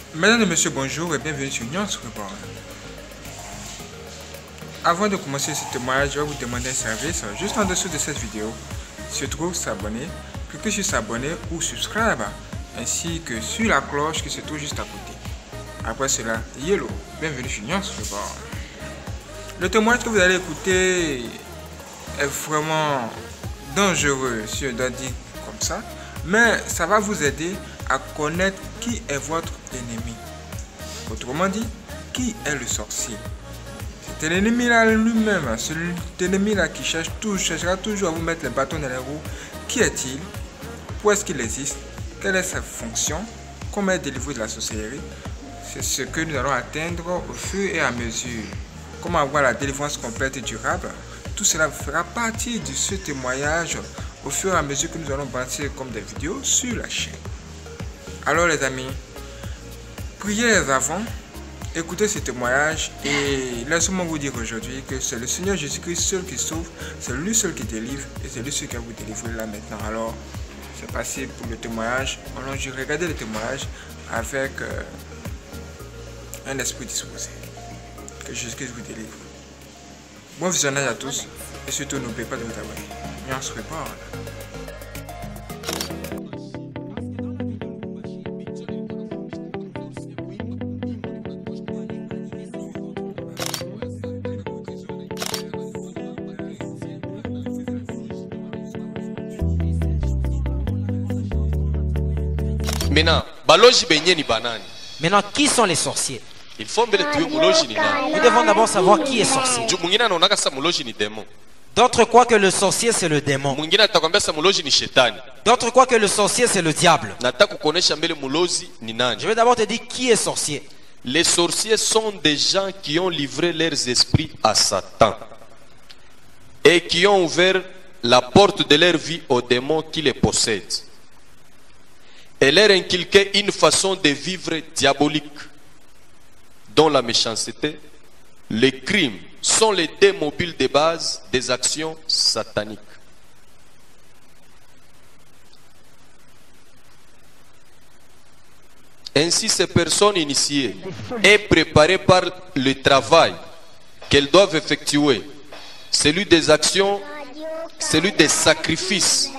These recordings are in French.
Mesdames et messieurs, bonjour et bienvenue sur Nuance Report. Avant de commencer ce témoignage, je vais vous demander un service. Juste en dessous de cette vidéo, il se trouve s'abonner, cliquez sur s'abonner ou subscribe, ainsi que sur la cloche qui se trouve juste à côté. Après cela, hello, bienvenue sur Nuance Report. Le témoignage que vous allez écouter est vraiment dangereux, si je dois dire comme ça, mais ça va vous aider à connaître qui est votre ennemi. Autrement dit, qui est le sorcier. C'est l'ennemi là lui-même, cet ennemi là qui cherchera toujours à vous mettre les bâtons dans les roues. Qui est-il? Où est-ce qu'il existe? Quelle est sa fonction? Comment est délivré de la sorcellerie? C'est ce que nous allons atteindre au fur et à mesure. Comment avoir la délivrance complète et durable? Tout cela fera partie de ce témoignage au fur et à mesure que nous allons bâtir comme des vidéos sur la chaîne. Alors les amis, priez avant, écoutez ce témoignage et laissez-moi vous dire aujourd'hui que c'est le Seigneur Jésus-Christ seul qui sauve, c'est lui seul qui délivre et c'est lui seul qui va vous délivrer là maintenant. Alors, c'est passé pour le témoignage. Allons-y, regardez le témoignage avec un esprit disposé. Que Jésus-Christ vous délivre. Bon visionnage à tous et surtout n'oubliez pas de vous abonner. Et on se reparle. Maintenant, qui sont les sorciers? Il faut mbele tuwe muloji ni nani. Nous devons d'abord savoir qui est sorcier. Juu mwingine anaonaka sa muloji ni demo. D'autres croient que le sorcier c'est le démon. Mwingine atakwambia sa muloji ni shetani. D'autres croient que le sorcier c'est le diable. Nataka kuonesha mbele mulozi ni nani. Je vais d'abord te dire qui est sorcier. Les sorciers sont des gens qui ont livré leurs esprits à Satan et qui ont ouvert la porte de leur vie aux démons qui les possèdent et leur inculqué une façon de vivre diabolique dont la méchanceté, les crimes sont les dés mobiles de base des actions sataniques. Ainsi, ces personnes initiées et préparées par le travail qu'elles doivent effectuer, celui des actions, celui des sacrifices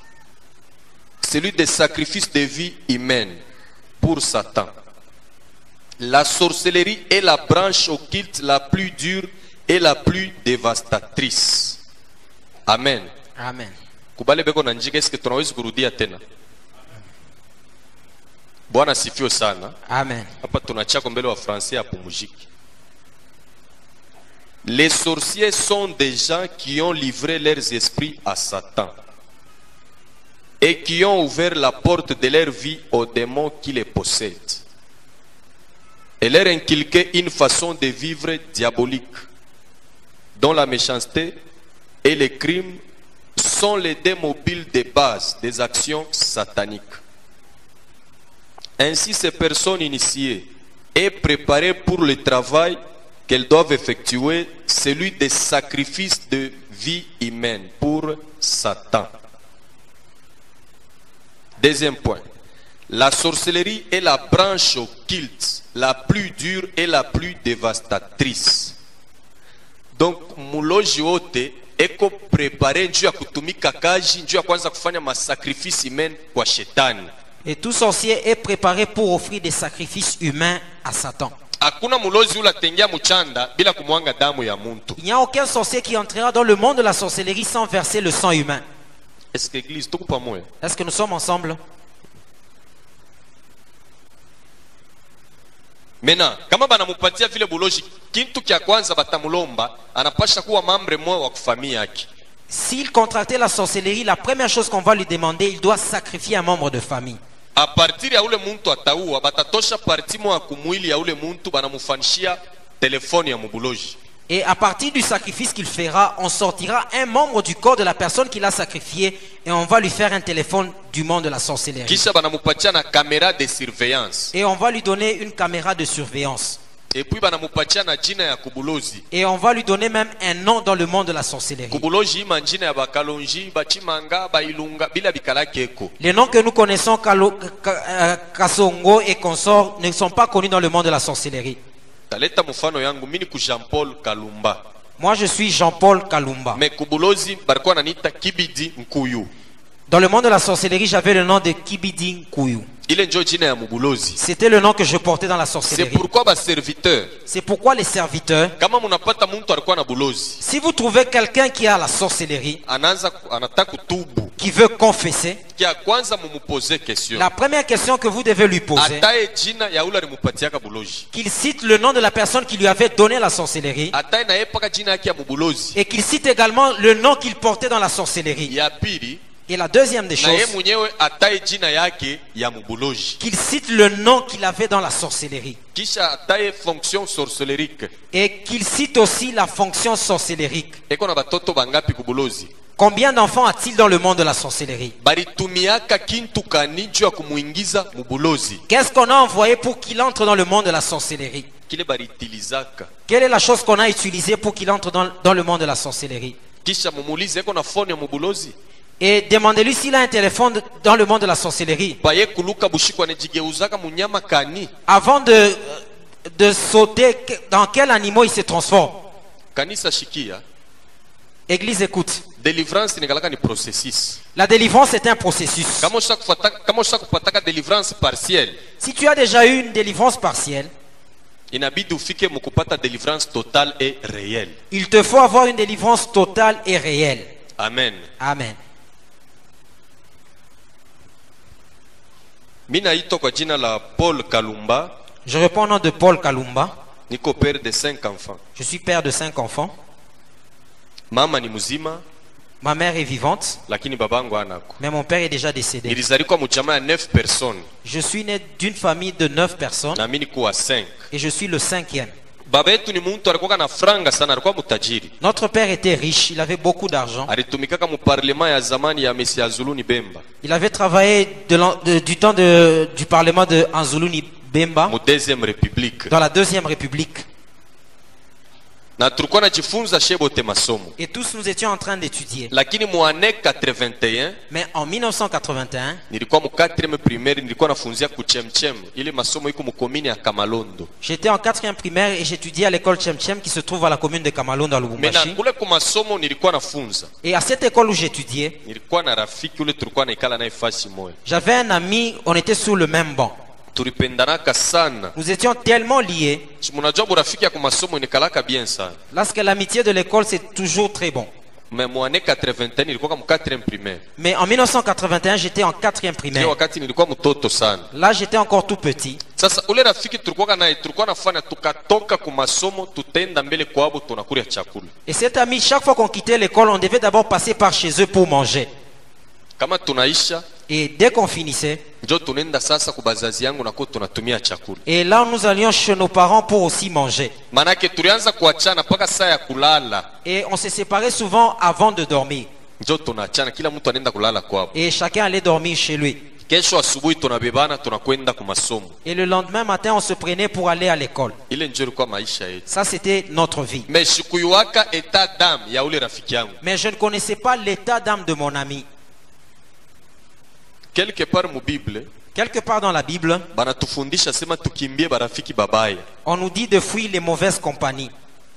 de vie humaine pour Satan. La sorcellerie est la branche occulte la plus dure et la plus dévastatrice. Amen. Amen. Kubale beko na njika eske tunaweza kurudia tena. Bwana sifiwe sana. Amen. Hapa tunachako mbele wa français apumujiki. Les sorciers sont des gens qui ont livré leurs esprits à Satan et qui ont ouvert la porte de leur vie aux démons qui les possèdent et leur inculqué une façon de vivre diabolique dont la méchanceté et les crimes sont les dés mobiles de base des actions sataniques. Ainsi, ces personnes initiées et préparées pour le travail qu'elles doivent effectuer, celui des sacrifices de vie humaine pour Satan. Deuxième point. La sorcellerie est la branche occulte la plus dure et la plus dévastatrice. Donc muloji wote eko prepare njuu ya kutumika kazi, njuu ya kwanza kufanya masakrifisi humain kwa shetani. Et tout sorcier est préparé pour offrir des sacrifices humains à Satan. Hakuna mulozi ula tengia muchanda bila kumwanga damu ya muntu. Il n'y a aucun sorcier qui entrera dans le monde de la sorcellerie sans verser le sang humain. Est-ce que l'église tuko pamoja? Est-ce que nous sommes ensemble? Mena, kama banamupatia vile buloji, kintu kya kwanza batamulomba, anapasha kuwa mambre mwa wa kufamia yake. S'il contractait la sorcellerie, la première chose qu'on va lui demander, il doit sacrifier un membre de famille. A partir ya ule muntu ataua, batatosha parti mwa kumwili ya ule muntu banamufanishia telefoni ya mubuloji. Et à partir du sacrifice qu'il fera, on sortira un membre du corps de la personne qu'il a sacrifié et on va lui faire un téléphone du monde de la sorcellerie. Kisha banamupatia na caméra de surveillance. Et on va lui donner une caméra de surveillance. Et puis banamupatia na jina ya kubulozi. Et on va lui donner même un nom dans le monde de la sorcellerie. Kubulozi manjina ya bakalonji, bachimanga, bailunga, bila bikala keko. Les noms que nous connaissons, Kasongo et consorts, ne sont pas connus dans le monde de la sorcellerie. Taleta mufano yangu mini ku Jean-Paul Kalumba. Moi, je suis Jean-Paul Kalumba. Mais kubulozi barikuwa nanita Kibidi Nkuyu. Dans le monde de la sorcellerie, j'avais le nom de Kibidi Nkuyu. Ile njo jina ya mubulozi. C'était le nom que je portais dans la C'est sorcellerie. pourquoi ba serviteur. C'est pourquoi les serviteurs, Kama munapata muntu alikuwa na bulozi. si vous trouvez quelqu'un qui a la sorcellerie, Anataka kutubu. qui veut confesser, Kia kwanza mumupose question. la première question que vous devez lui poser, Ataye jina ya ule alimupatiaka bulozi. qu'il cite le nom de la personne qui lui avait donné la sorcellerie, Ataye na yepaka jina yake ya mubulozi. et qu'il cite également le nom qu'il portait dans la sorcellerie. Ya pili, Et la deuxième des na ye choses, mwenyewe ataye jina yake ya mubulozi. qu'il cite le nom qu'il avait dans la sorcellerie. Kisha ataye fonction sorcelerique. Et qu'il cite aussi la fonction sorcellerique. Eko na batoto bangapi kubulozi? Combien d'enfants a-t-il dans le monde de la sorcellerie? Baritumiaka kintu kani juu ya kumuingiza mubulozi. Qu'est-ce qu'on a envoyé pour qu'il entre dans le monde de la sorcellerie? Kile baritilizaka. Quelle est la chose qu'on a utilisée pour qu'il entre dans le monde de la sorcellerie? Kisha mumulize eko na phone ya mubulozi. Et demandez-lui s'il a un téléphone dans le monde de la sorcellerie. Baye kuluka bushiko anajigeuzaka munyama kani. Avant de sauter, dans quel animal il se transforme? Kanisa shikia. Église, écoute. Délivrance nikalaka ni processus. La délivrance est un processus. Kama ushakupataka délivrance partielle, Si tu as déjà eu une délivrance partielle, inabidi ufike mukupata délivrance totale et réelle. il te faut avoir une délivrance totale et réelle. Amen. Amen. Mina ito kwa jina la Paul Kalumba. Je réponds au nom de Paul Kalumba. Niko père de 5 enfants. Je suis père de 5 enfants. Mama ni muzima, Ma mère est vivante, lakini babangu anako. mais mon père est déjà décédé. Nilizaliwa mujama ya 9 personnes. Je suis né d'une famille de 9 personnes Na mimi niko wa 5. et je suis le 5e. Baba yetu ni muntu alikuwa na franga sana, alikuwa mutajiri. Notre père était riche, il avait beaucoup d'argent. Alitumikaka mu parlement ya zamani ya Mesi Azuluni Bemba. Il avait travaillé du temps du parlement de Anzuluni Bemba Mu deuxième république. dans la deuxième république. Na tulikuwa najifunza shebote masomo. Et tous nous étions en train d'étudier. Lakini mu année 81 Mais en 1981, nilikuwa mu 4e primaire, nilikuwa nafunzia kuchemchem ile masomo iko mu komini ya Kamalondo. j'étais en 4e primaire et j'étudiais à l'école Chemchem qui se trouve à la commune de Kamalondo à Mena Lubumbashi. kule ku masomo nilikuwa nafunza. Et à cette école où j'étudiais, Nilikuwa na rafiki ule tulikuwa naikala naye fasi moja. j'avais un ami, on était sur le même banc. Tulipendanaka sana. Nous étions tellement liés. Munajua burafiki ya ku masomo nikalaka bien sana. Lorsque l'amitié de l'école, c'est toujours très bon. Mais mu année 81 nilikuwa mu 4e primaire. Mais en 1981, j'étais en 4e Hiyo primaire. wakati nilikuwa mtoto sana. Là, j'étais encore tout petit. Sasa ule rafiki tulikuwa naye tulikuwa nafanya tukatoka ku masomo tutenda mbele kwabo tunakulia chakula. Et cet ami, chaque fois qu'on quittait l'école, on devait d'abord passer par chez eux pour manger. Kama tunaisha Et dès qu'on finissait, njo tunaenda sasa ku bazazi yangu nako tunatumia chakula. et là, nous allions chez nos parents pour aussi manger. Manake tulianza kuachana mpaka saa ya kulala. Et on se séparait souvent avant de dormir. Njo tunaachana kila mtu anaenda kulala kwabo. Et chacun allait dormir chez lui. Kesho asubuhi tunabebana tunakwenda ku masomo. Et le lendemain matin, on se prenait pour aller à l'école. Ile njo ilikuwa maisha yetu. Ça, c'était notre vie. Mais sikuyuaka etat d'âme ya ule rafiki yangu. Mais je ne connaissais pas l'état d'âme de mon ami. Quelque part mu Bible Quelque part dans la Bible, banatufundisha sema tukimbie barafiki babaya. on nous dit de fuir les mauvaises compagnies.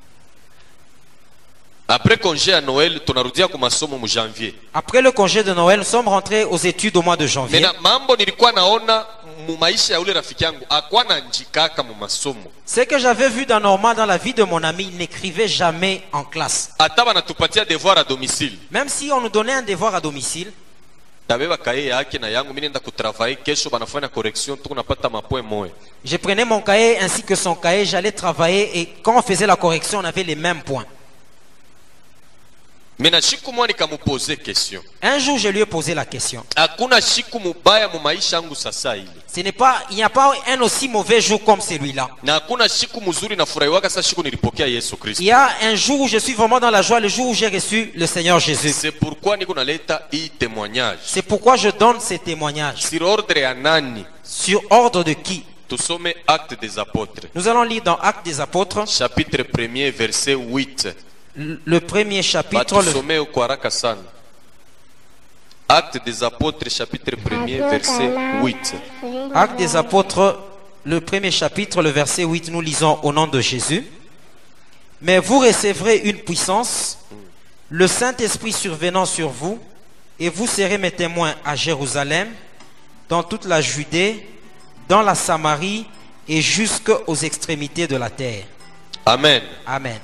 Après congé à Noël tunarudia ku masomo mu janvier. Après le congé de Noël, nous sommes rentrés aux études au mois de janvier. Mena mambo nilikuwa naona mu maisha ya ule rafiki yangu akwa na njikaka mu masomo. Ce que j'avais vu d'anormal dans la vie de mon ami, il n'écrivait jamais en classe. Ata banatupatia devoir à domicile. Même si on nous donnait un devoir à domicile, Tabeba kaye yake na yangu mimi nenda kutravailler kesho banafanya correction tu kunapata mapoint moya. je prenais mon cahier ainsi que son cahier, j'allais travailler et quand on faisait la correction, on avait les mêmes points. Mena shiku mwa nikamupose question. Un jour, je lui ai posé la question. Hakuna shiku mubaya mu maisha yangu sasa ile. Il n'y a pas un aussi mauvais jour comme celui-là. Na hakuna shiku mzuri na furahiwaka sasa shiku nilipokea Yesu Kristo. Il y a un jour où je suis vraiment dans la joie, le jour où j'ai reçu le Seigneur Jésus. C'est pourquoi niko naleta hii témoignage. C'est pourquoi je donne ces témoignages. Sur ordre ya nani? Sur ordre de qui? Tusome Actes des Apôtres, Nous allons lire dans Actes des Apôtres, chapitre 1er, verset 8. le premier chapitre, le, Batusome ukwaraka sana. Actes des Apôtres, chapitre 1er, verset 8. Actes des Apôtres, le premier chapitre, le verset 8, nous lisons au nom de Jésus. Mais vous recevrez une puissance, le Saint-Esprit survenant sur vous, et vous serez mes témoins à Jérusalem, dans toute la Judée, dans la Samarie et jusqu'aux extrémités de la terre. Amen. Amen.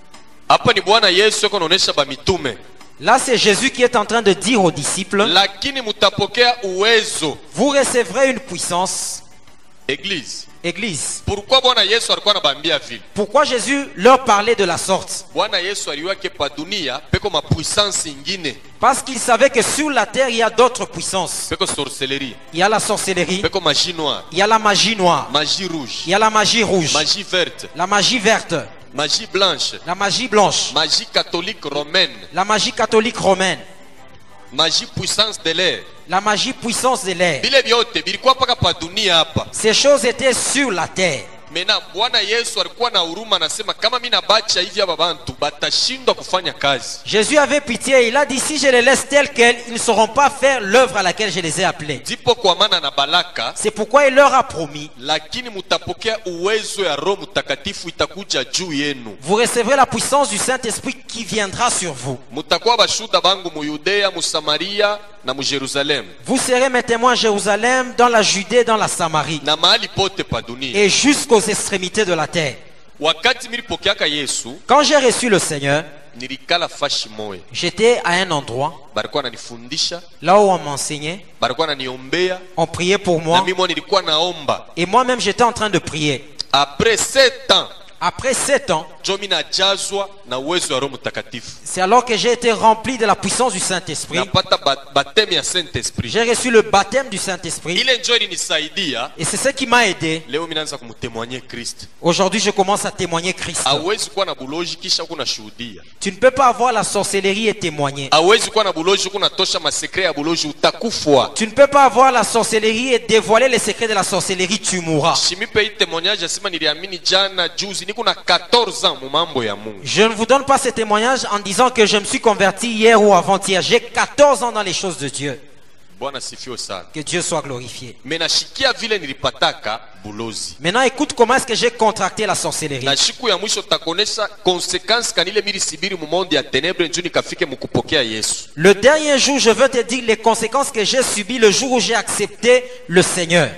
Hapa ni Bwana Yesu yuko anaonesha ba mitume. Là, c'est Jésus qui est en train de dire aux disciples, Lakini mutapokea uwezo. vous recevrez une puissance, Église. Église. Pourquoi Bwana Yesu alikuwa anabambia vile? Pourquoi Jésus leur parlait de la sorte? Bwana Yesu aliwa ke pa dunia peko ma puissance ingine. Parce qu'il savait que sur la terre, il y a d'autres puissances. Peko sorcellerie. Il y a la sorcellerie, Peko magie noire. il y a la magie noire, Magie rouge. il y a la magie rouge, Magie verte. la magie verte, Magie blanche. la magie blanche, Magie catholique romaine. la magie catholique romaine, Magie puissance de l'air. la magie puissance de l'air. Bile vyote bilikuwa paka pa dunia hapa. Ces choses étaient sur la terre. Mena Bwana Yesu alikuwa na huruma, anasema kama mimi nabacha hivi hapa bantu batashindwa kufanya kazi. Jésus avait pitié, il a dit si je les laisse tels quels, ils ne sauront pas faire l'œuvre à laquelle je les ai appelés. Ndipo kwa maana na baraka, C'est pourquoi il leur a promis, lakini mutapokea uwezo ya Roho Mtakatifu itakuja juu yenu. vous recevrez la puissance du Saint-Esprit qui viendra sur vous. Mutakuwa bashuda bangu mu Yudea, mu Samaria na mu Jerusalem. Vous serez mes témoins à Jérusalem, dans la Judée, dans la Samarie Na mahali pote pa dunia. et jusqu'aux extrémités de la terre. Wakati milipokeaka Yesu, Quand j'ai reçu le Seigneur, nilikala fashi moyo. j'étais à un endroit, Balikuwa nanifundisha, là où on m'enseignait, balikuwa naniombea, on priait pour na moi, mimi nilikuwa naomba. et moi-même j'étais en train de prier. Après 7 ans, Après 7 ans, njo mimi najazwa na uwezo wa Roho Mtakatifu. c'est alors que j'ai été rempli de la puissance du Saint-Esprit. Napata batemi ya Saint-Esprit. J'ai reçu le baptême du Saint-Esprit Ile njo ilinisaidia. et c'est ce qui m'a aidé. Leo mimi naanza kumtemwanyia Kristo. Aujourd'hui, je commence à témoigner Christ. Hawezi kuwa na buloji kisha kuna shuhudia. Tu ne peux pas avoir la sorcellerie et témoigner. Hawezi kuwa na buloji kuna tosha masekre ya buloji, utakufwa. Tu ne peux pas avoir la sorcellerie et dévoiler les secrets de la sorcellerie, tu mourras. Shimipe hii témoignage asema niliamini jana juzi niko na 14 ans mu mambo ya Mungu. Je ne vous donne pas ce témoignage en disant que je me suis converti hier ou avant-hier. J'ai 14 ans dans les choses de Dieu. Bwana sifiwe sana. Que Dieu soit glorifié. Menashikia vile nilipataka bulozi. Maintenant, écoute comment est-ce que j'ai contracté la sorcellerie. Na siku ya mwisho takonesha consequence kanile mili sibiri mu monde ya ténèbres njuni kafike mukupokea Yesu. Le dernier jour, je veux te dire les conséquences que j'ai subies le jour où j'ai accepté le Seigneur.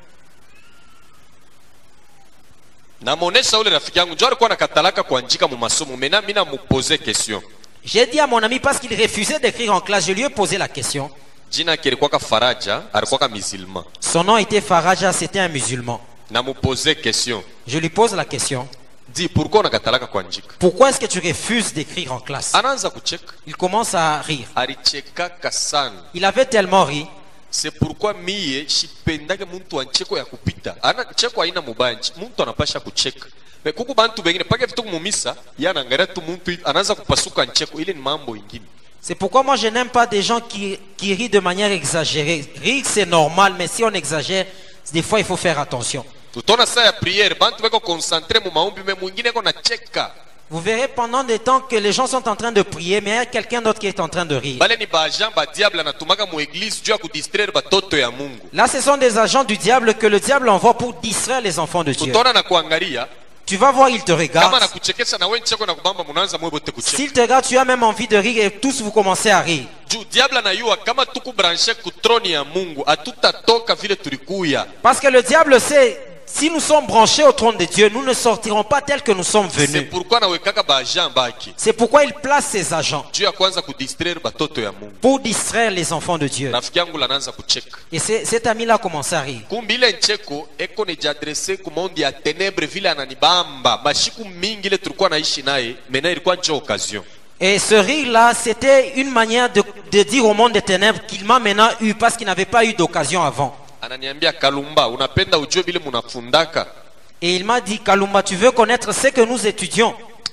Namonesha ule rafiki yangu njoo alikuwa nakatalaka kuandika mu masomo, mena mimi namupoze question. J'ai dit à mon ami parce qu'il refusait d'écrire en classe, je lui ai posé la question. Jina yake ilikuwa Faraja, alikuwa musulman. Son nom était Faraja, c'était un musulman. Namupoze question. Je lui pose la question. Dis pourquoi unakatalaka kuandika? Pourquoi est-ce que tu refuses d'écrire en classe? Anaanza kucheka. Il commence à rire. Alichekaka sana. Il avait tellement ri. C'est pourquoi mie shipendake muntu ancheko ya kupita. Ana cheko haina mubaya. Muntu anapasha kucheka. Kuku bantu bengine pake vitu kumumisa, yana angalia tu muntu anaanza kupasuka ncheko, ile ni mambo ingine. C'est pourquoi moi je n'aime pas des gens qui rient de manière exagérée. Rire c'est normal, mais si on exagère, des fois il faut faire attention. Tutona saa ya prière, bantu beko concentré mu maombi, mais mwingine ko na cheka. Vous verrez pendant des temps que les gens sont en train de prier, mais il y a quelqu'un d'autre qui est en train de rire. Bale ni baagent ba diable anatumaka mu église juu ya kudistraire batoto ya Mungu. Là, ce sont des agents du diable que le diable envoie pour distraire les enfants de Dieu. Tutona na kuangalia. Tu vas voir, il te Kama regarde. nakuchekesha na wewe ncheko na kubamba munaanza mwe bote kucheka. S'il te regarde, tu as même envie de rire et tous vous commencez à rire. Juu diable anayua kama tuku branche ku troni ya Mungu, atutatoka vile tulikuya. Parce que le diable sait, si nous sommes branchés au trône de Dieu, nous ne sortirons pas tels que nous sommes C'est venus. pourquoi na wekaka baagent baki. C'est pourquoi il place ses agents Juu ya kwanza kudistraire batoto ya Mungu. pour distraire les enfants de Dieu. Rafiki yangu lanaanza kucheka. Et cet ami-là a commencé à rire. Kumbi ile ncheko eko nejadresse ku monde ya ténèbres vile ananibamba. Mashiku mingi ile tulikuwa naishi naye, mena ilikuwa njo occasion. Et ce rire-là, c'était une manière de dire au monde des ténèbres qu'il m'a maintenant eu parce qu'il n'avait pas eu d'occasion avant. Ananiambia Kalumba, unapenda ujue vile munafundaka? Et il m'a dit, Kalumba, tu veux connaître ce que nous étudions?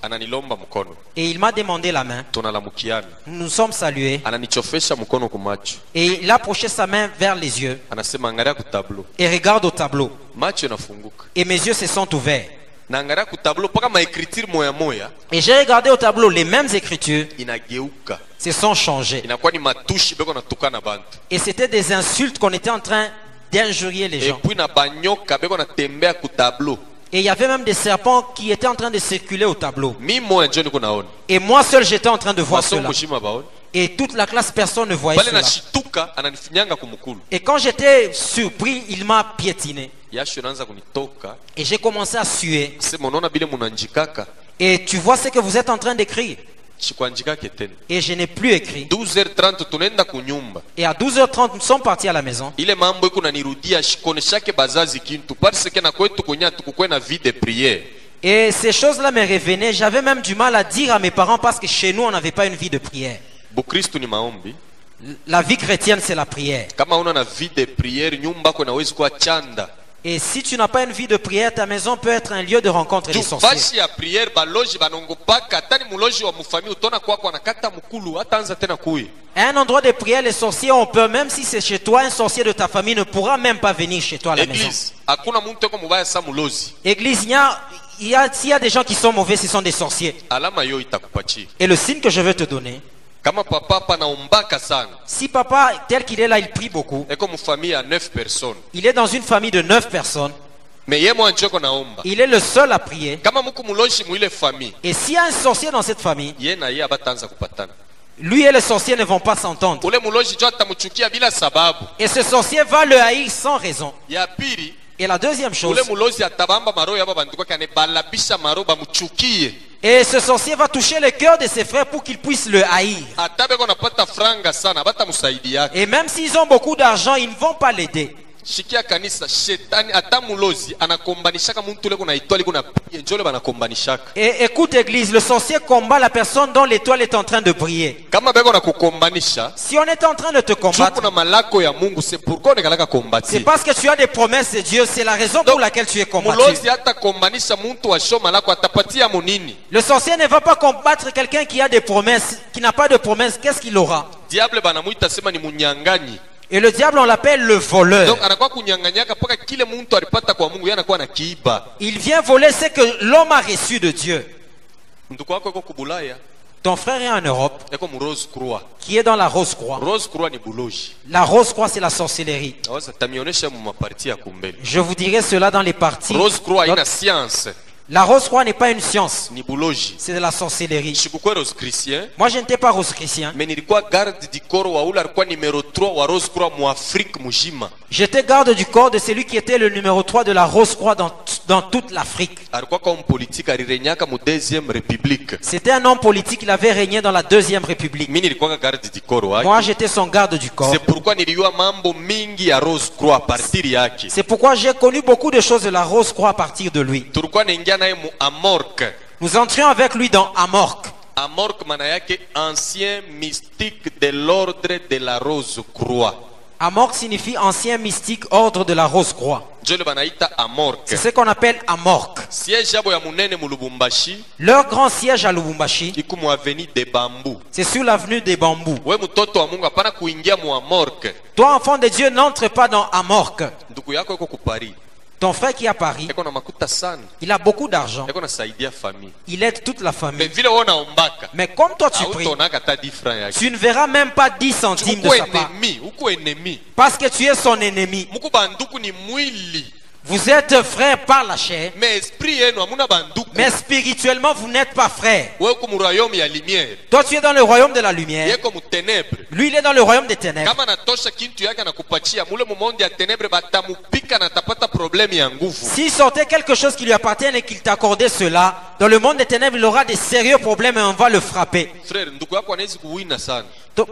ananilomba mkono, et il m'a demandé la main. tunalamukiana, Nous nous sommes salués ananichofesha mkono kumacho, et il a approché sa main vers les yeux anasema angalia kutablo, et regarde au tableau. macho yanafunguka, Et mes yeux se sont ouverts. na angalia kutablo paka maekritiri moya moya Et j'ai regardé au tableau, les mêmes écritures inageuka, se sont changées. inakuwa ni matushi beko natukana bantu, Et c'était des insultes qu'on était en train d'injurier les gens. epui na banyoka beko natembea kutablo. Et il y avait même des serpents qui étaient en train de circuler au tableau. Mi moya njo niko naona, Et moi seul, j'étais en train de voir masomo cela. mushima baona, Et toute la classe, personne ne voyait bale cela. nashituka ananifinyanga kumukulu, Et quand j'étais surpris, il m'a piétiné. yasho inaanza kunitoka, Et j'ai commencé à suer. sema unaona bile munanjikaka, Et tu vois ce que vous êtes en train d'écrire. shikuanjikake tena. Et je n'ai plus écrit. 12h30 tunaenda kunyumba, Et à 12h30, nous sommes partis à la maison. ile mambo iko nanirudia shikoneshake bazazi kintu parce que na kwetu kunya tukukwe na vie de prière. Et ces choses-là me revenaient. J'avais même du mal à dire à mes parents parce que chez nous, on n'avait pas une vie de prière. Bukristu ni maombi. La vie chrétienne, c'est la prière. Kama una na vie de prière, nyumba yako inaweza kuwa chanda. Et si tu n'as pas une vie de prière, ta maison peut être un lieu de rencontre des sorciers. Basi ya prière baloji banongopaka hata ni muloji wa mufami utona kwako anakata mukulu ataanza tena kui. À un endroit de prière, les sorciers ont peur. Même si c'est chez toi, un sorcier de ta famille ne pourra même pas venir chez toi à la maison. Église, hakuna muntu eko mubaya sa mulozi. Église, s'il y a des gens qui sont mauvais, ce sont des sorciers. Alama yo itakupachi. Et le signe que je veux te donner, Kama papa hapa naombaka sana. si papa, tel qu'il est là, il prie beaucoup, Eko mufamia ya 9 personnes. il est dans une famille de 9 personnes, Me ye mwanjo eko naomba. il est le seul à prier. Kama muku muloji muile famille, Et s'il y a un sorcier dans cette famille, ye na ye abatanza kupatana. lui et les sorciers ne vont pas s'entendre. Ule muloji jo atamuchukia bila sababu. Et ce sorcier va le haïr sans raison. Ya pili, Et la deuxième chose, ule mulozi atabamba maro yaba bantu kwake anebalabisha maro bamuchukie. et ce sorcier va toucher le cœur de ses frères pour qu'ils puissent le haïr. Atabeko napata franga sana bata musaidi yake. Et même s'ils ont beaucoup d'argent, ils ne vont pas l'aider. Shikia kanisa shetani ata mulozi anakombanishaka muntu ule kuna itwali kuna njole banakombanishaka. Et écoute église, le sorcier combat la personne dont l'étoile est en train de briller. Kama beko nakukombanisha, Si on est en train de te combattre, chuku na malako ya Mungu, c'est pourquoi nekalaka c'est kombati. parce que tu as des promesses de Dieu. C'est la raison pour laquelle tu es combattu. Mulozi hata kombanisha muntu wa shoma lako atapatia munini. Le sorcier ne va pas combattre quelqu'un qui a des promesses, qui n'a pas de promesses. Qu'est-ce qu'il aura? Diable banamuita sema ni munyanganyi. Et le diable, on l'appelle le voleur. Donc anakuwa kunyanganyaka paka kile muntu alipata kwa Mungu yana kuwa na kiiba. Il vient voler ce que l'homme a reçu de Dieu. Ndugu wako yuko kubulaya, Ton frère est en Europe, yuko mu Rose Croix. qui est dans la Rose Croix. Rose Croix ni buloji. La Rose Croix, c'est la sorcellerie. Aweza tamionesha mu maparti ya kumbele. Je vous dirai cela dans les parties. Rose Croix ina science La Rose Croix n'est pas une science, ni buloji. c'est de la sorcellerie. Shikukuwa Rose Christian, Moi, je n'étais pas rose chrétien. mais nilikuwa garde du corps wa ule alikuwa numero 3 wa Rose Croix mu Afrique mujima. J'étais garde du corps de celui qui était le numéro 3 de la Rose Croix dans toute l'Afrique. Alikuwa comme politique alirenyaka mu deuxième république. C'était un homme politique, il avait régné dans la deuxième république. Mimi nilikuwa garde du corps wake. Moi, j'étais son garde du corps. C'est pourquoi niliua mambo mingi ya Rose Croix à partir yake. C'est pourquoi j'ai connu beaucoup de choses de la Rose Croix à partir de lui. Tulikuwa naingia naye mu Amorque. Nous entrions avec lui dans Amorque. Amorque maana yake ancien mystique de l'ordre de la Rose Croix. Amorque signifie ancien mystique ordre de la Rose Croix. Jole banaita Amorque. C'est ce qu'on appelle Amorque. Siège yabo ya munene mu Lubumbashi Leur grand siège à Lubumbashi, iko mu avenue de Bambou. c'est sur l'avenue des Bambous. We mtoto wa Mungu hapana kuingia mu Amorque. Toi, enfant de Dieu, n'entre pas dans Amorque. Ndugu yako yuko ku Paris. Ton frère qui est à Paris, Eko na makuta sana. il a beaucoup d'argent. Eko nasaidia famille. Il aide toute la Mais famille. vile wona ombaka. Mais comme toi tu pries, Hautonaka ta 10 francs yake. tu ne verras même pas 10 centimes de Uko sa part. ennemi, uko ennemi. Parce que tu es son ennemi. Muku banduku ni mwili. Vous êtes frères par la chair, Mais esprit yenu hamuna banduku. mais spirituellement, vous n'êtes pas frères. Wewe uko mu royaume ya lumière. Toi, tu es dans le royaume de la lumière. Yeko mu ténèbres. Lui, il est dans le royaume des ténèbres. Kama natosha kintu yake anakupatia mule mu monde ya ténèbres batamupika na tapata problème ya nguvu. S'il sortait quelque chose qui lui appartient et qu'il t'accordait cela, dans le monde des ténèbres, il aura des sérieux problèmes et on va le frapper. Frère, ndugu yako anaweza kuwina sana.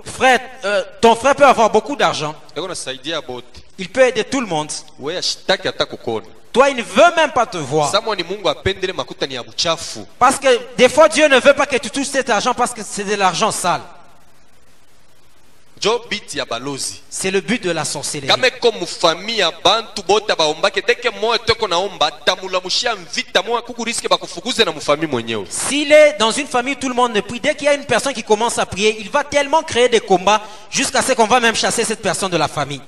Ton frère peut avoir beaucoup d'argent. Yeko nasaidia bote. Il peut aider tout le monde. Wewe ashitaki hata kukuona. Toi, il ne veut même pas te voir. Samwa ni Mungu apendele makuta ni ya buchafu. Parce que des fois, Dieu ne veut pas que tu touches cet argent parce que c'est de l'argent sale. jo biti ya balozi. C'est le but de la sorcellerie. Kama eko mufamia ya bantu bote baombake teke moyo teko naomba tamulamushia mvita moyo kukuriske bakufukuze na mufami mwenyewe. S'il est dans une famille où tout le monde ne prie, dès qu'il y a une personne qui commence à prier, il va tellement créer des combats jusqu'à ce qu'on va même chasser cette personne de la famille.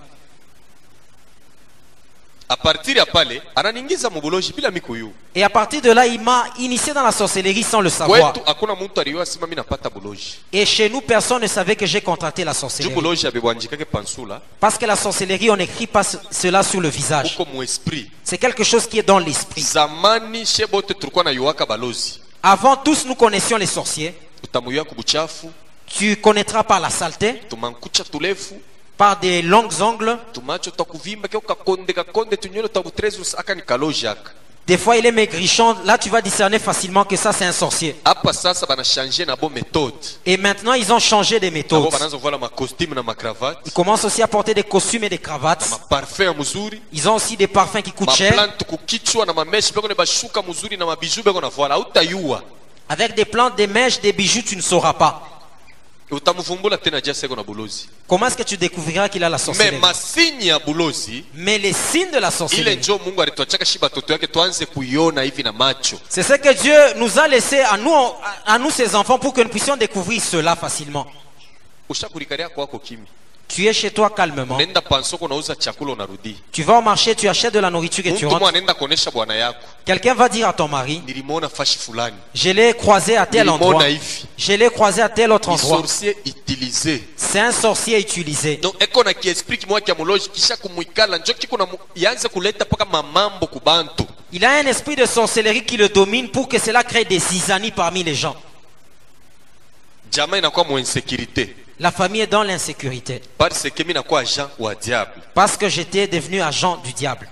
A partir ya pale ananingiza mubuloji bila mikuyu. Et à partir de là, il m'a initié dans la sorcellerie sans le savoir. Kwetu hakuna mtu aliyo asema mimi napata buloji. Et chez nous, personne ne savait que j'ai contracté la sorcellerie. Buloji abebwanjikake pansula. Parce que la sorcellerie, on n'écrit pas cela sur le visage. Uko mu esprit. C'est quelque chose qui est dans l'esprit. Zamani shebote tulikuwa na yuwaka balozi. Avant, tous nous connaissions les sorciers. Utamuya kubuchafu. Tu connaîtras par la saleté, Tumankucha tulefu. par des longs ongles. Des fois il est maigrichon, là tu vas discerner facilement que ça c'est un sorcier. Et maintenant ils ont changé des méthodes. Ils commencent aussi à porter des costumes et des cravates. Ils ont aussi des parfums qui coûtent cher. Avec des plantes, des mèches, des bijoux, tu ne sauras pas. Comment est-ce que tu découvriras qu'il a la sorcellerie? Mais les signes de la sorcellerie, c'est ce que Dieu nous a laissé à nous ses enfants, pour que nous puissions découvrir cela facilement. Tu es chez toi calmement. Tu vas au marché, tu achètes de la nourriture et tu rentres. Quelqu'un va dire à ton mari, je l'ai croisé à tel endroit. Je l'ai croisé à tel autre endroit. C'est un sorcier utilisé. Il a un esprit de sorcellerie qui le domine pour que cela crée des zizanies parmi les gens. La famille est dans l'insécurité. Parce que j'étais devenu agent du diable.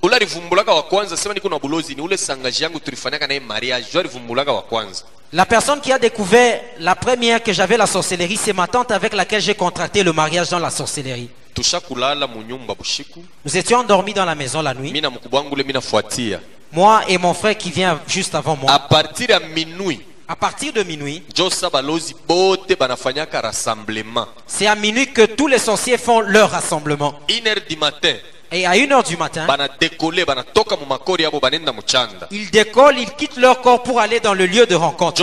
La personne qui a découvert la première que j'avais la sorcellerie, c'est ma tante avec laquelle j'ai contracté le mariage dans la sorcellerie. Nous étions endormis dans la maison la nuit. Moi et mon frère qui vient juste avant moi. À partir de minuit, c'est à minuit que tous les sorciers font leur rassemblement. 1h du matin, et à 1h du matin, ils décollent, ils quittent leur corps pour aller dans le lieu de rencontre.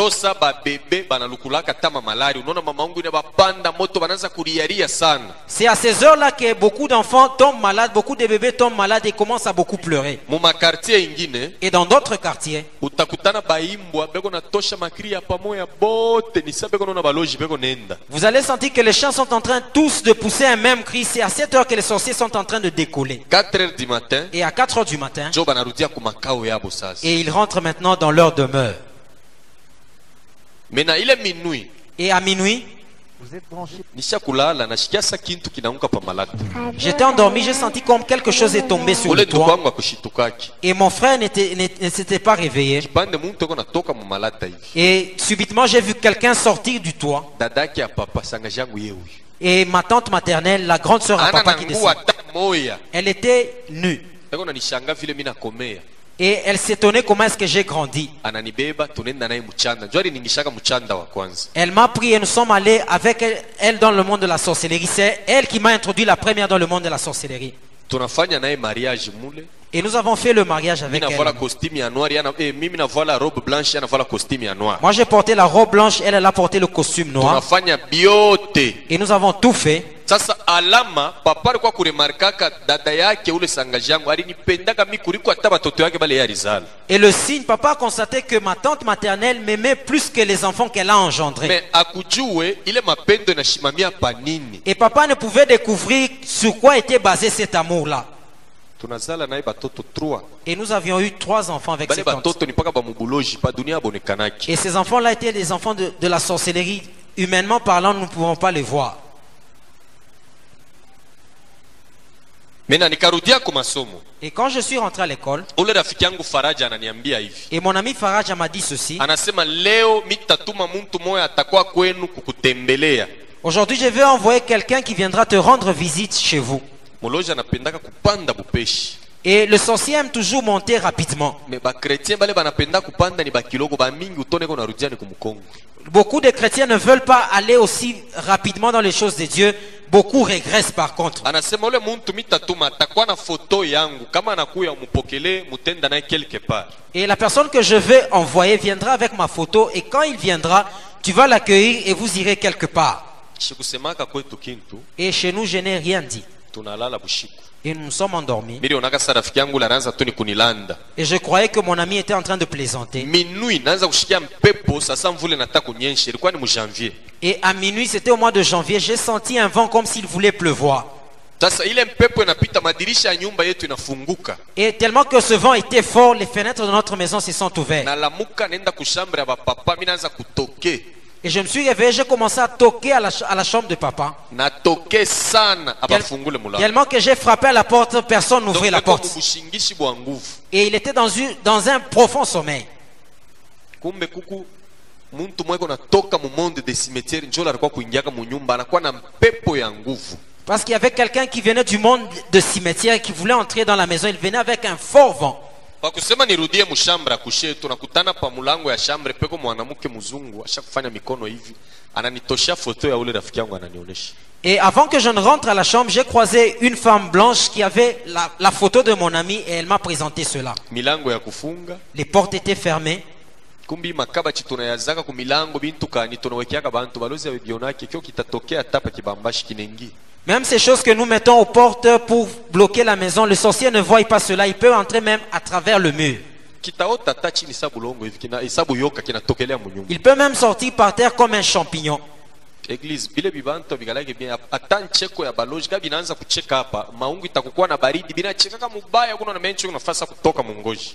C'est à ces heures-là que beaucoup d'enfants tombent malades, beaucoup de bébés tombent malades et commencent à beaucoup pleurer. Et dans d'autres quartiers, vous allez sentir que les chiens sont en train tous de pousser un même cri. C'est à cette heure que les sorciers sont en train de décoller. 4h du matin, et à 4h du matin, et ils rentrent maintenant dans leur demeure. Et à minuit, j'étais endormi, j'ai senti comme quelque chose est tombé sur le toit. Et mon frère ne s'était pas réveillé. Et subitement, j'ai vu quelqu'un sortir du toit. Et ma tante maternelle, la grande sœur à papa qui descend, elle était nue. Et elle s'étonnait comment est-ce que j'ai grandi. Elle m'a pris et nous sommes allés avec elle dans le monde de la sorcellerie. C'est elle qui m'a introduit la première dans le monde de la sorcellerie. Et nous avons fait le mariage avec elle. Moi j'ai porté la robe blanche, elle a porté le costume noir. Et nous avons tout fait. Et le signe, papa a constaté que ma tante maternelle m'aimait plus que les enfants qu'elle a engendrés. Et papa ne pouvait découvrir sur quoi était basé cet amour-là. Et nous avions eu 3 enfants avec cette tante. Et ces enfants-là étaient des enfants de la sorcellerie. Humainement parlant, nous ne pouvons pas les voir. Et quand je suis rentré à l'école, et mon ami Faraj m'a dit ceci: aujourd'hui je vais envoyer quelqu'un qui viendra te rendre visite chez vous. Et le sorcier aime toujours monter rapidement. me bakretien bale banapenda kupanda ni bakiloko bamingi utoneko narudia ni kumukongo. Beaucoup de chrétiens ne veulent pas aller aussi rapidement dans les choses de Dieu. Beaucoup régressent par contre. Anasema ule muntu mitatuma atakuwa na foto yangu kama anakuya umupokele mutenda naye quelque part. Et la personne que je vais envoyer viendra avec ma photo. Et quand il viendra, tu vas l'accueillir et vous irez quelque part. Shikusemaka kwetu kintu Et chez nous, je n'ai rien dit. tunalala bushiku. Et nous sommes endormis. Miri onaka sa rafiki yangu la ranza tu ni kunilanda. Et je croyais que mon ami était en train de plaisanter. Minui naanza kushikia mpepo sasa mvule nataka kunyesha ilikuwa ni mu janvier. Et à minuit, c'était au mois de janvier, j'ai senti un vent comme s'il voulait pleuvoir. Sasa ile mpepo inapita madirisha ya nyumba yetu inafunguka. Et tellement que ce vent était fort, les fenêtres de notre maison se sont ouvertes. Na lamuka nenda kushambre ya papa mimi naanza kutoke. Et je me suis réveillé, j'ai commencé à toquer à la chambre de papa. Na toke sana abafungule mulango. Tellement que j'ai frappé à la porte, personne n'ouvrait la porte. Bushingishi bwa nguvu. Et il était dans un profond sommeil. Kumbe kuku muntu mweko natoka mu monde des cimetières njola alikuwa kuingiaka mu nyumba anakuwa na mpepo ya nguvu. Parce qu'il y avait quelqu'un qui venait du monde de cimetière qui voulait entrer dans la maison. Il venait avec un fort vent. Kwa kusema nirudie mushambra kushe tunakutana pa mulango ya shambre peko mwanamke mzungu ashakufanya mikono hivi ananitoshia foto ya ule rafiki yangu ananionyesha. Et avant que je ne rentre à la chambre, j'ai croisé une femme blanche qui avait la photo de mon ami et elle m'a présenté cela. Milango ya kufunga. Les portes étaient fermées. Kumbi makabati tunayazaka ku milango bintu kani tunawekeaka bantu balozi ya bionaki kio kitatokea tapa kibambashi kinengi. Même ces choses que nous mettons aux portes pour bloquer la maison, le sorcier ne voit pas cela. Il peut entrer même à travers le mur. Il peut même sortir par terre comme un champignon. Église, bile bibanto bigalage bien atan cheko ya baloji ka binaanza kucheka hapa maungu itakuwa na baridi binacheka kama mbaya kuna na mencho nafasa kutoka mungoji.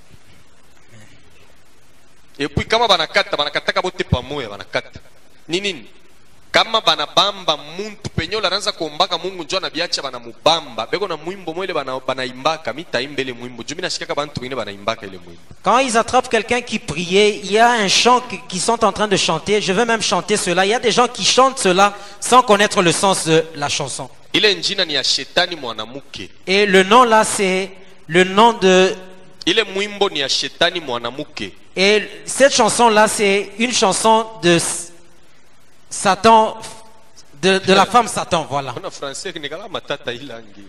Et puis kama banakata bote pamoja banakata. Nini? Kama banabamba muntu penyo la ranza kuombaka Mungu njoo anabiacha banamubamba beko na mwimbo mwele banaimbaka mitaimbele mwimbo juu mimi nashikaka bantu wengine banaimbaka ile mwimbo. Quand ils attrapent quelqu'un qui priait, il y a un chant qui sont en train de chanter. Je vais même chanter cela. Il y a des gens qui chantent cela sans connaître le sens de la chanson. Ile njina ni ya shetani mwanamuke. Et le nom là c'est le nom de ile mwimbo ni ya shetani mwanamuke. Et cette chanson là c'est une chanson de Satan, de la femme Satan, voilà. En français, il n'y a pas matata ilangi.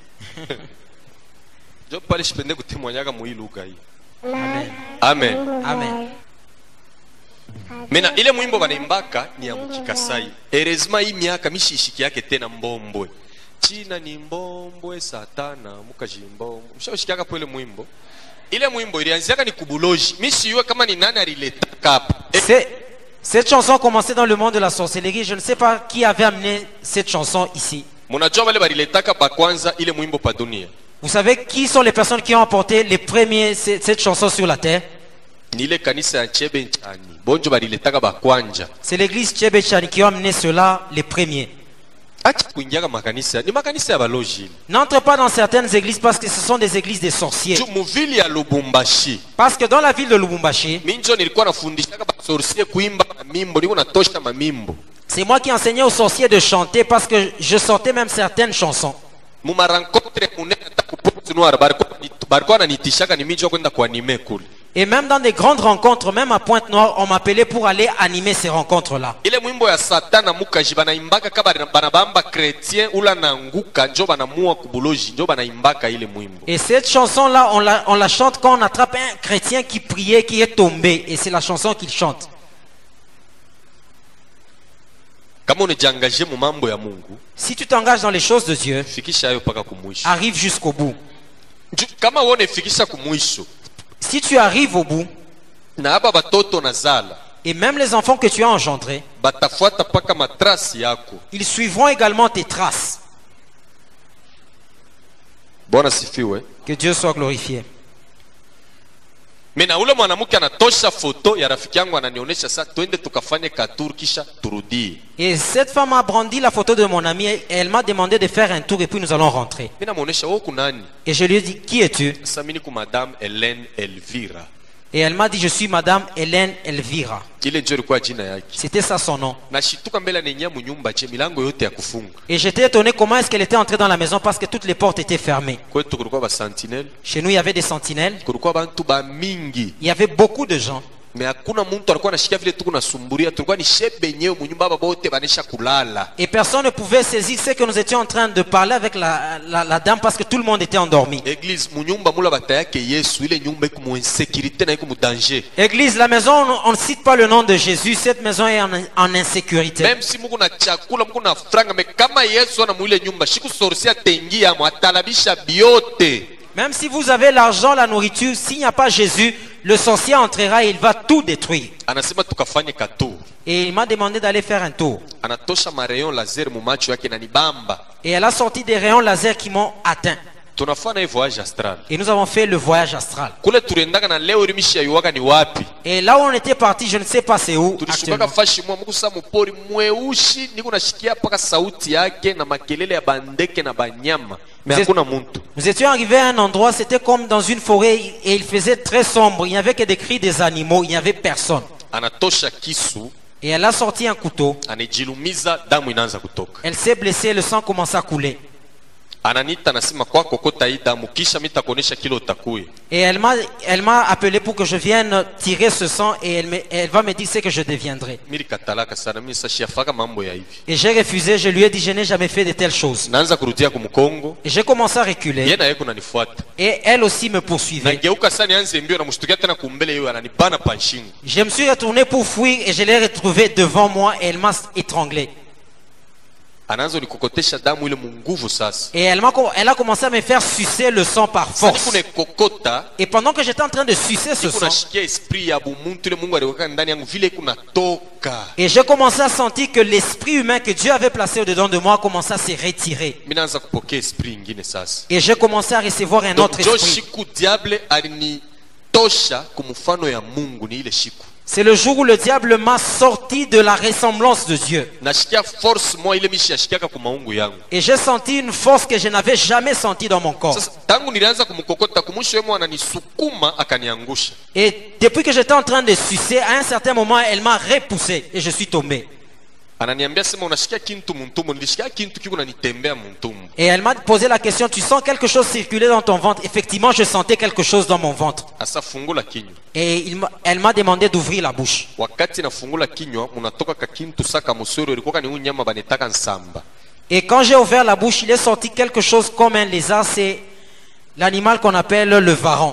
Je parle je peux témoigner à moi Amen. Amen. Amen. Mena ile mwimbo banaimbaka ni ya mkikasai. Erezma hii miaka mishishiki yake tena mbombwe. China ni mbombwe satana mukajimbo. Mshawashikiaka po ile mwimbo. Ile mwimbo ilianziaka ni kubuloji. Mishiyue kama ni nani alileta kapa. Cette chanson commençait dans le monde de la sorcellerie. Je ne sais pas qui avait amené cette chanson ici. Vous savez qui sont les personnes qui ont apporté les premiers cette chanson sur la terre? C'est l'église Chebechani qui a amené cela les premiers. N'entre pas dans certaines églises parce que ce sont des églises de sorciers. Parce que dans la ville de Lubumbashi, c'est moi qui enseignais aux sorciers de chanter parce que je sortais même certaines chansons. Et même dans des grandes rencontres, même à Pointe-Noire, on m'appelait pour aller animer ces rencontres-là. Et cette chanson-là, on la chante quand on attrape un chrétien qui priait, qui est tombé. Et c'est la chanson qu'il chante. Si tu t'engages dans les choses de Dieu, arrive jusqu'au bout. Si tu arrives au bout, et même les enfants que tu as engendrés, ils suivront également tes traces. Que Dieu soit glorifié. Et cette femme a brandi la photo de mon ami et elle m'a demandé de faire un tour et puis nous allons rentrer. Et je lui ai dit, qui es-tu? Et elle m'a dit, je suis Madame Hélène Elvira. Ile ndio ilikuwa jina yake. C'était ça son nom. Nashituka mbele anaingia munyumba che milango yote ya kufunga. Et j'étais étonné comment est-ce qu'elle était entrée dans la maison parce que toutes les portes étaient fermées. Kwetu kulikuwa ba sentinelle, Chez nous, il y avait des sentinelles. kulikuwa bantu ba mingi. Il y avait beaucoup de gens. Me hakuna mtu alikuwa anashikia vile tuko nasumburia, tulikuwa ni shebe nyewe munyumba baba bote banisha kulala. Et personne ne pouvait saisir ce que nous étions en train de parler avec la dame parce que tout le monde était endormi. Église munyumba mula batayake Yesu, ile nyumba iko mu insécurité na iko mu danger. Église, la maison, on ne cite pas le nom de Jésus. Cette maison est en insécurité. Même si muko na chakula, muko na franga, me kama Yesu ana muile nyumba, shiku sorcia tengia mu atalabisha biote. Même si vous avez l'argent, la nourriture, s'il n'y a pas Jésus, le sorcier entrera et il va tout détruire. Anasema tukafanye katour. Et il m'a demandé d'aller faire un tour. Anatosha marayon laser mu macho yake na nibamba. Et elle a sorti des rayons laser qui m'ont atteint. Tunafanya hii voyage astral. Et nous avons fait le voyage astral. Kule tuliendaka na leo ilimisha yuwaka ni wapi? Et là où on était parti, je ne sais pas c'est où Tulishukaka actuellement. fashi mwa muku sa mupori mweushi, niko nashikia paka sauti yake na makelele ya bandeke na banyama. Me Vous hakuna muntu. Nous étions arrivés à un endroit, c'était comme dans une forêt et il faisait très sombre. Il n'y avait que des cris des animaux, il n'y avait personne. Anatosha kisu, Et elle a sorti un couteau. anijilumiza, damu inaanza kutoka. Elle s'est blessée, le sang commençait à couler. Ananita nasema kwako kota hii damu kisha mitakuonesha kile utakuye. Et elle m'a appelé pour que je vienne tirer ce sang et elle va me dire ce que je deviendrai. Mimi katalaka sana, mimi sasa shiafaka mambo ya hivi. Et j'ai refusé, je lui ai dit je n'ai jamais fait de telles choses. Naanza kurudia kumkongo, Et j'ai commencé à yeye reculer na yeye kunanifuata. et elle aussi me poursuivait. Nageuka sana nianze mbio na mshtukia tena kumbele yeye ananibana panshingo. Je me suis retourné pour fuir et je l'ai retrouvée devant moi et elle m'a étranglé. Anaanza nikokotesha damu ile munguvu sasa. Et elle a commencé à me faire sucer le sang par Sasa force. kuna kokota, Et pendant que j'étais en train de sucer ce kuna sang, shikia esprit ya bumuntu ile Mungu aliweka ndani yangu vile kuna toka. et j'ai commencé à sentir que l'esprit humain que Dieu avait placé au-dedans de moi commençait à se retirer. Mimi naanza kupokea esprit ingine sasa. Et j'ai commencé à recevoir un autre Donc esprit. shiku diable alinitosha kumfano ya Mungu ni ile shiku. C'est le jour où le diable m'a sorti de la ressemblance de Dieu. Nashikia force moi ile mishi yashikiaka kwa maungu yangu. Et j'ai senti une force que je n'avais jamais sentie dans mon corps. Sasa tangu nilianza kumkokota kumwisho yeye ananisukuma akaniangusha. Et depuis que j'étais en train de sucer, à un certain moment, elle m'a repoussé et je suis tombé. Ananiambia sema unashikia kintu muntumu, nilishikia kintu kiko nanitembea muntumu. Et elle m'a posé la question, tu sens quelque chose circuler dans ton ventre? Effectivement, je sentais quelque chose dans mon ventre. Asa fungula kinywa. Et elle m'a demandé d'ouvrir la bouche. Wakati nafungula kinywa munatoka ka kintu saka musoro ilikuwa ni unyama banetaka nsamba. Et quand j'ai ouvert la bouche, il est sorti quelque chose comme un lézard. C'est l'animal qu'on appelle le varan.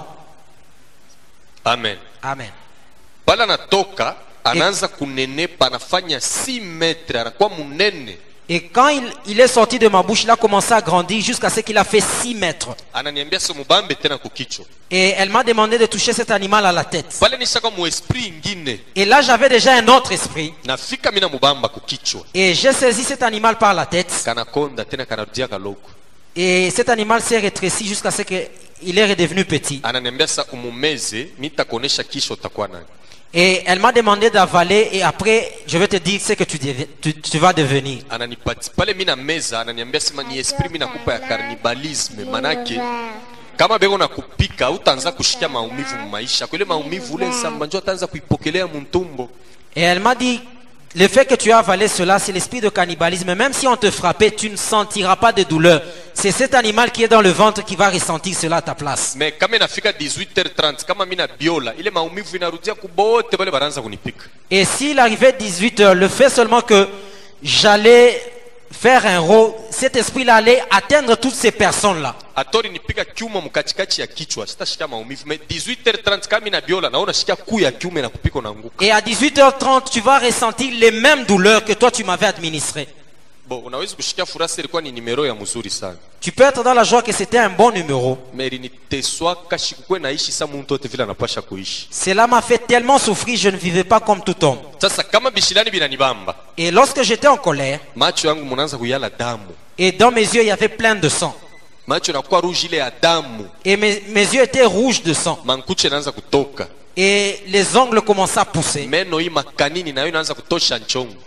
Amen. Amen. Pala natoka anaanza kunenepa, anafanya 6 metre, anakuwa munene. Et quand il est sorti de ma bouche, il a commencé à grandir jusqu'à ce qu'il a fait 6 mètres. Ananiambia so mubambe tena kukichwa. Et elle m'a demandé de toucher cet animal à la tête. Pale nishaka mu esprit ingine. Et là, j'avais déjà un autre esprit. Nafika mina mubamba kukichwa. Et j'ai saisi cet animal par la tête. Kanakonda tena kanarudia kaloko. Et cet animal s'est rétréci jusqu'à ce qu'il est redevenu petit. Ananiambia sa umumeze, nitakuonesha kisho utakuwa nani. Et elle m'a demandé d'avaler et après, je vais te dire ce que tu vas devenir. Ananipati pale mina meza, ananiambia sema ni esprit mina kupa ya cannibalisme, manake kama bego na kupika utaanza kushikia maumivu mu maisha. Kwa ile maumivu ule nsamba njoo utaanza kuipokelea muntumbo. Et elle m'a dit, le fait que tu as avalé cela, c'est l'esprit de cannibalisme. Même si on te frappait, tu ne sentiras pas de douleur. C'est cet animal qui est dans le ventre qui va ressentir cela à ta place. Mais kama inafika 18h30 kama mina biola, ile maumivu inarudia kubote bale baranza kunipika. Et s'il arrivait 18h, le fait seulement que j'allais faire un rôle, cet esprit-là allait atteindre toutes ces personnes-là. Atori nipika kiuma mkatikati ya kichwa, sitashika maumivu. Mais 18h30 kama ina biola, naona shika kuu ya kiume na kupika na nguka. Et à 18h30, tu vas ressentir les mêmes douleurs que toi tu m'avais administrées. Bon, unaweza kushikia furasa ilikuwa ni numero ya mzuri sana. Tu peux être dans la joie que c'était un bon numéro. Mais iliniteswa kashikukwe naishi sa muntu wote vile anapasha kuishi. Cela m'a fait tellement souffrir, je ne vivais pas comme tout homme. Sasa kama bishilani binanibamba, Et lorsque j'étais en colère, macho yangu munaanza kuyala damu. et dans mes yeux il y avait plein de sang. Macho nakuwa rouge ile ya damu. Et mes yeux étaient rouges de sang. Mankuche naanza kutoka. Et les ongles commençaient à pousser. Meno hii makanini nayo inaanza kutosha nchongo.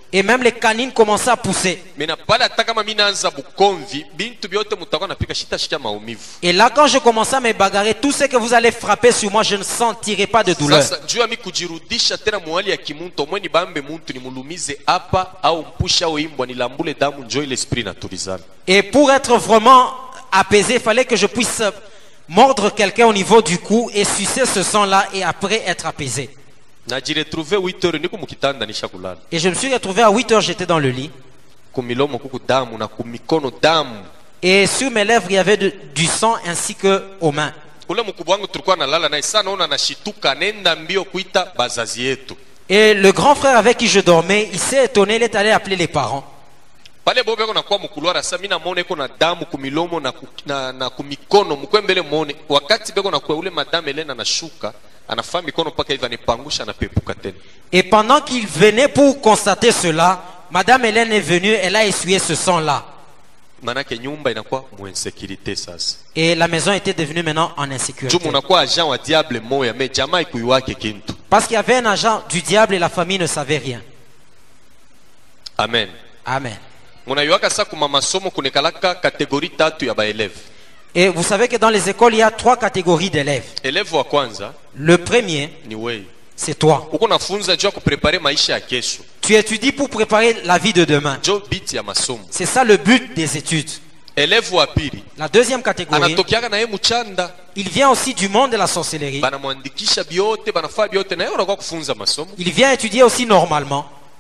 Et même les canines commençaient à pousser. Mena pale hata kama mimi naanza bukomvi bintu byote mutakuwa napika shitashikia maumivu. Et là, quand je commençais à me bagarrer, tout ce que vous allez frapper sur moi, je ne sentirai pas de douleur. Sasa juu ya mimi kujirudisha tena mwali ya kimuntu omwe ni bambe muntu nimulumize hapa au mpusha au imbwa nilambule damu njoo ile esprit natulizana. Et pour être vraiment apaisé, il fallait que je puisse mordre quelqu'un au niveau du cou et sucer ce sang-là et après être apaisé. Najiretrouve 8h niko mukitanda nisha kulala. Et je me suis retrouvé à 8 heures, j'étais dans le lit. Kumilomo kuku damu na kumikono damu. Et sur mes lèvres, il y avait du sang ainsi que aux mains. Ule mkubwa wangu tulikuwa nalala naye sana ona anashituka nenda mbio kuita bazazi yetu. Et le grand frère avec qui je dormais, il s'est étonné, il est allé appeler les parents. Pale bobe yako nakuwa mkulwara sasa mimi namuona iko na damu kumilomo na kumikono mkwembele muone wakati beko nakuwa ule madame Elena anashuka anafaa mikono paka hivi anipangusha na pepuka tena. Et pendant qu'il venait pour constater cela, Madame Hélène est venue, elle a essuyé ce sang-là. Manake nyumba inakuwa mu insécurité sasa. Et la maison était devenue maintenant en insécurité. Jumu unakuwa agent wa diable moya mais jamaa ikuiwake kintu. Parce qu'il y avait un agent du diable et la famille ne savait rien. Amen. Amen. Munaiwaka sasa kuma masomo kunekalaka kategori tatu ya baeleve. Et vous savez que dans les écoles, il y a 3 catégories d'élèves. Élève wa kwanza Le premier, ni wewe. c'est toi. Uko nafunza juu ya kuprepare maisha ya kesho. Tu étudies pour préparer la vie de demain. Jo biti ya masomo. C'est ça le but des études. Élève wa pili La deuxième catégorie, anatokiaka na yeye mchanda. il vient aussi du monde de la sorcellerie. Banamwandikisha biote banafaa biote na yeye unakuwa kufunza masomo. Il vient étudier aussi normalement.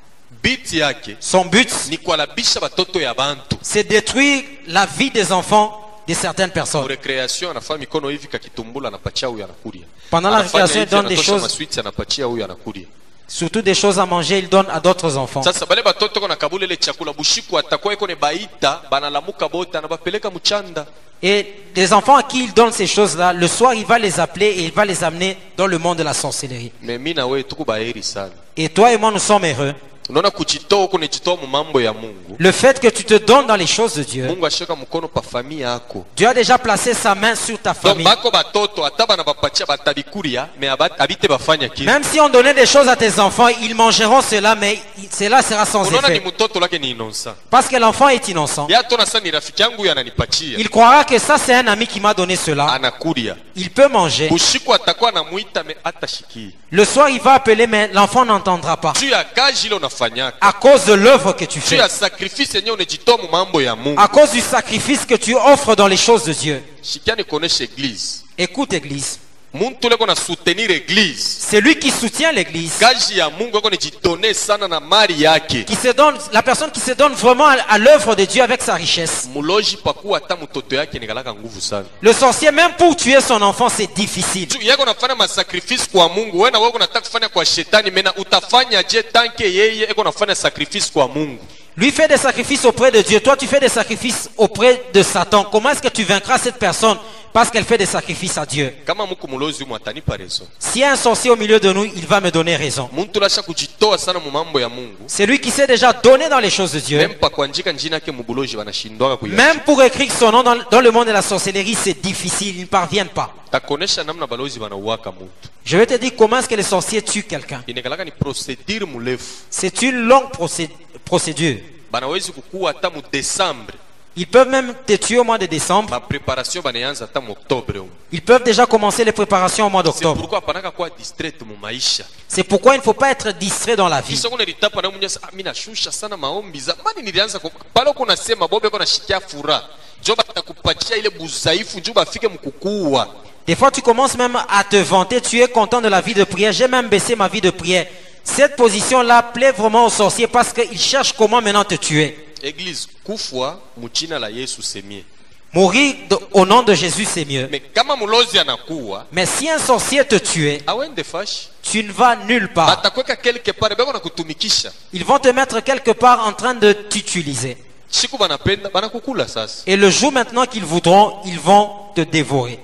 Biti yake Son but, ni kualabisha batoto ya bantu. c'est détruire la vie des enfants de certaines personnes. Pour récréation anafaa mikono hivi kakitumbula anapatia huyu anakulia. Pendant la Anafanya récréation, il hivi, donne des anatosha choses, maswiti anapatia huyu anakulia. surtout des choses à manger, il donne à d'autres enfants. Sasa bale batoto kona kabule ile chakula bushiku atakuwa iko ne baita banalamuka bote anabapeleka mchanda. Et des enfants à qui il donne ces choses-là, le soir, il va les appeler et il va les amener dans le monde de la sorcellerie. Mais mimi na wewe tuko baheri sana. Et toi et moi, nous sommes heureux. Unaona kujitoa huko ni jitoa mu mambo ya Mungu. Le fait que tu te donnes dans les choses de Dieu, Mungu ashika mkono pa familia yako. Dieu a déjà placé sa main sur ta Donc famille. bako batoto ataba na bapatia batabikuria mais abite bafanya kitu. Même si on donnait des choses à tes enfants, ils mangeront cela, mais cela sera sans Unaona ni effet. mtoto lake ni innocent. Parce que l'enfant est innocent. Ya tona sasa ni rafiki yangu yananipatia. Il croira que ça, c'est un ami qui m'a donné cela. Anakulia. Il peut manger. Bushiku atakuwa anamuita mais atashiki. Le soir, il va appeler, mais l'enfant n'entendra pas. Juu ya kazi ile unafanyaka. À cause de l'œuvre que tu Juu fais. ya sacrifice yenyewe unajitoa mu mambo ya Mungu. À cause du sacrifice que tu offres dans les choses de Dieu. Shikiani konesha église. Écoute, Église. Muntu leko na soutenir église. C'est lui qui soutient l'Église. Kazi ya Mungu yako ni jitone sana na mali yake. Qui se donne, la personne qui se donne vraiment à l'œuvre de Dieu avec sa richesse. Muloji pakuwa hata mtoto yake nikalaka nguvu sana. Le sorcier, même pour tuer son enfant, c'est difficile. Juu yako nafanya masacrifice kwa Mungu. Wewe na wewe unataka kufanya kwa shetani mena utafanya je tanke yeye eko nafanya sacrifice kwa Mungu. Lui fait des sacrifices auprès de Dieu. Toi, tu fais des sacrifices auprès de Satan. Comment est-ce que tu vaincras cette personne? Parce qu'elle fait des sacrifices à Dieu. Kama muko mulozi mwatanipa raison. S'il y a un sorcier au milieu de nous, il va me donner raison. Muntu lasha kujitoa sana mu mambo ya Mungu. C'est lui qui s'est déjà donné dans les choses de Dieu. Même pa kuandika njina yake mubuloji wanashindwa kuya. Même pour écrire son nom dans le monde de la sorcellerie, c'est difficile. Ils ne parviennent pas. Takonesha namna balozi wanauaka muntu. Je vais te dire comment est-ce que les sorciers tuent quelqu'un. Inekalaka ni procédure murefu. C'est une longue procédure. Banawezi kukua hata mu Desembre. Ils peuvent même te tuer au mois de décembre. Ba préparation banaanza hata mu Octobre. Ils peuvent déjà commencer les préparations au mois C'est d'octobre. pourquoi panaka kwa distrait mu maisha. C'est pourquoi il ne faut pas être distrait dans la vie. Kisha kuna litapa na munyasa mimi nashusha sana maombi. Zamani nilianza pale kuna sema bobe kuna shikia furaha. Joba atakupatia ile buzaifu njuba afike mkukua. Des fois, tu commences même à te vanter. Tu es content de la vie de prière. J'ai même baissé ma vie de prière. Cette position-là plaît vraiment aux sorciers parce qu'ils cherchent comment maintenant te tuer. Église kufwa mchina la Yesu semie. Mourir au nom de Jésus, c'est mieux. Mais kama mulozi anakuwa, Mais si un sorcier te tue, awende fash. tu ne vas nulle part. Batakweka quelque part beko na kutumikisha. Ils vont te mettre quelque part en train de t'utiliser. Siku banapenda banakukula sasa. Et le jour maintenant qu'ils voudront, ils vont te dévorer.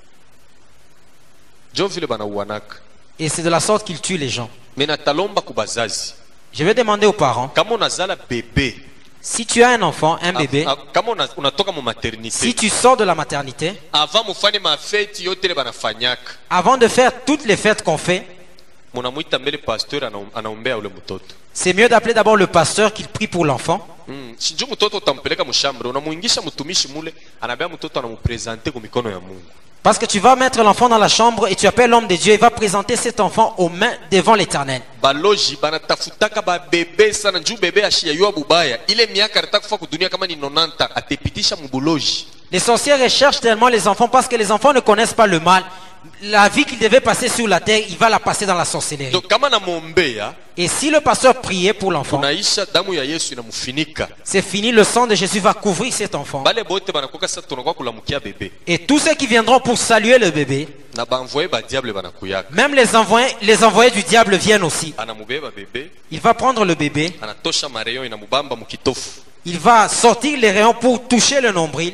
Jo vile banauanaka. Et c'est de la sorte qu'ils tuent les gens. Mena talomba kubazazi. Je vais demander aux parents, Kama unazala bébé. si tu as un enfant, un bébé, Kama unatoka mu maternité. si tu sors de la maternité, Avant mufanye mafeti yote le banafanyaka. avant de faire toutes les fêtes qu'on fait, Munamuita mbele pasteur anaombea ule mtoto. C'est mieux d'appeler d'abord le pasteur qu'il prie pour l'enfant. Sijui mtoto utampeleka mshambre, unamuingisha mtumishi mule, anabea mtoto anamupresenter kwa mikono ya Mungu. Parce que tu vas mettre l'enfant dans la chambre et tu appelles l'homme de Dieu, il va présenter cet enfant aux mains devant l'Éternel. Baloji banatafutaka ba bebe sana njoo bebe ashiyayua bubaya. Ile miaka anataka kufa kudunia kama ni 90 atepitisha mbuloji. Les sorciers recherchent tellement les enfants parce que les enfants ne connaissent pas le mal. La vie qu'il devait passer sur la terre, il va la passer dans la sorcellerie. Donc kama namuombea, Et si le pasteur priait pour l'enfant, tunaisha damu ya Yesu inamufinika. c'est fini, le sang de Jésus va couvrir cet enfant. Bale bote banakoka sasa tunakuwa kulamukia bebe. Et tous ceux qui viendront pour saluer le bébé, Na banvoye ba diable banakuyaka. même les envoyés du diable viennent aussi. Anamubeba bebe, Il va prendre le bébé, anatosha mareyo inamubamba mukitofu. il va sortir les rayons pour toucher le nombril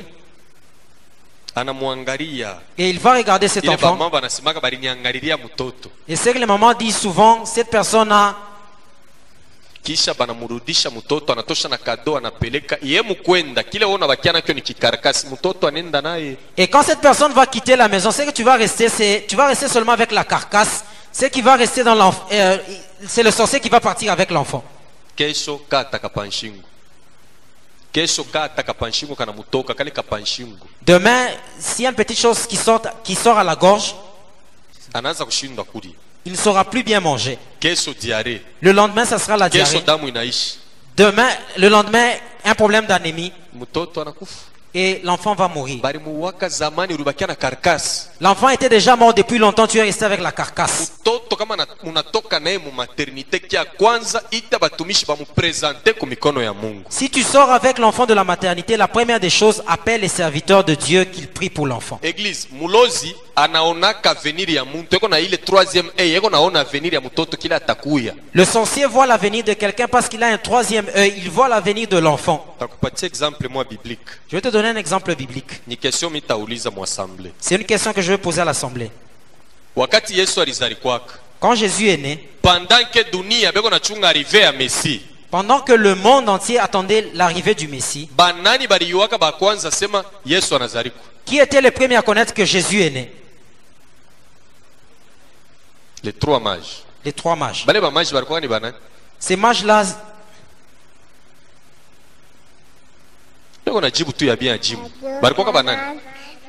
Anamwangalia. et il va regarder cet Ile enfant. bamama banasimaka baliniangalilia mtoto. Et c'est que les mamans disent souvent, cette personne a, Kisha banamurudisha mtoto, anatosha na kado, anapeleka iye mukwenda kile ona bakiana kyo ni kikarakasi, mtoto anenda naye. et quand cette personne va quitter la maison, c'est que tu vas rester seulement avec la carcasse. C'est qui va rester dans l'enfant, c'est le sorcier qui va partir avec l'enfant. Kesho kata kapanshingu. Kesho kata kapanshingu kana mutoka kale kapanshingu. Demain, s'il y a une petite chose qui sort à la gorge, Anaanza kushindwa kuli. il ne saura plus bien manger. Kesho diarrhée. Le lendemain, ça sera la Kesho diarrhée. damu inaishi. Demain, le lendemain, un problème d'anémie Mtoto anakufa. et l'enfant va mourir. Bari muwaka zamani ulibakia na karkasi. L'enfant était déjà mort depuis longtemps, tu es resté avec la carcasse. Mtoto kama unatoka naye mu maternité kia kwanza ita batumishi bamupresente ku mikono ya Mungu. Si tu sors avec l'enfant de la maternité, la première des choses, appelle les serviteurs de Dieu qu'ils prient pour l'enfant. Église, mulozi anaonaka avenir ya muntu. Eko na ile 3e œil, eko naona avenir ya mtoto kila atakuya. Le sorcier voit l'avenir de quelqu'un parce qu'il a un troisième œil, il voit l'avenir de l'enfant. Takupatia exemple moi biblique. Je vais te donner un exemple biblique. Ni question mitauliza mu assemblée. C'est une question que je vais poser à l'assemblée. Wakati Yesu alizalikwaka, Quand Jésus est né, pendant que dunia beko na chunga arrivé ya Messi, pendant que le monde entier attendait l'arrivée du Messie, banani baliyuwaka ba kwanza sema Yesu anazalikwa? qui était le premier à connaître que Jésus est né? Les 3 mages. Les 3 mages. Bale ba mages balikuwa ni banani? Ces mages-là, Beko na jibu tu ya bien jibu. Balikuwa banani?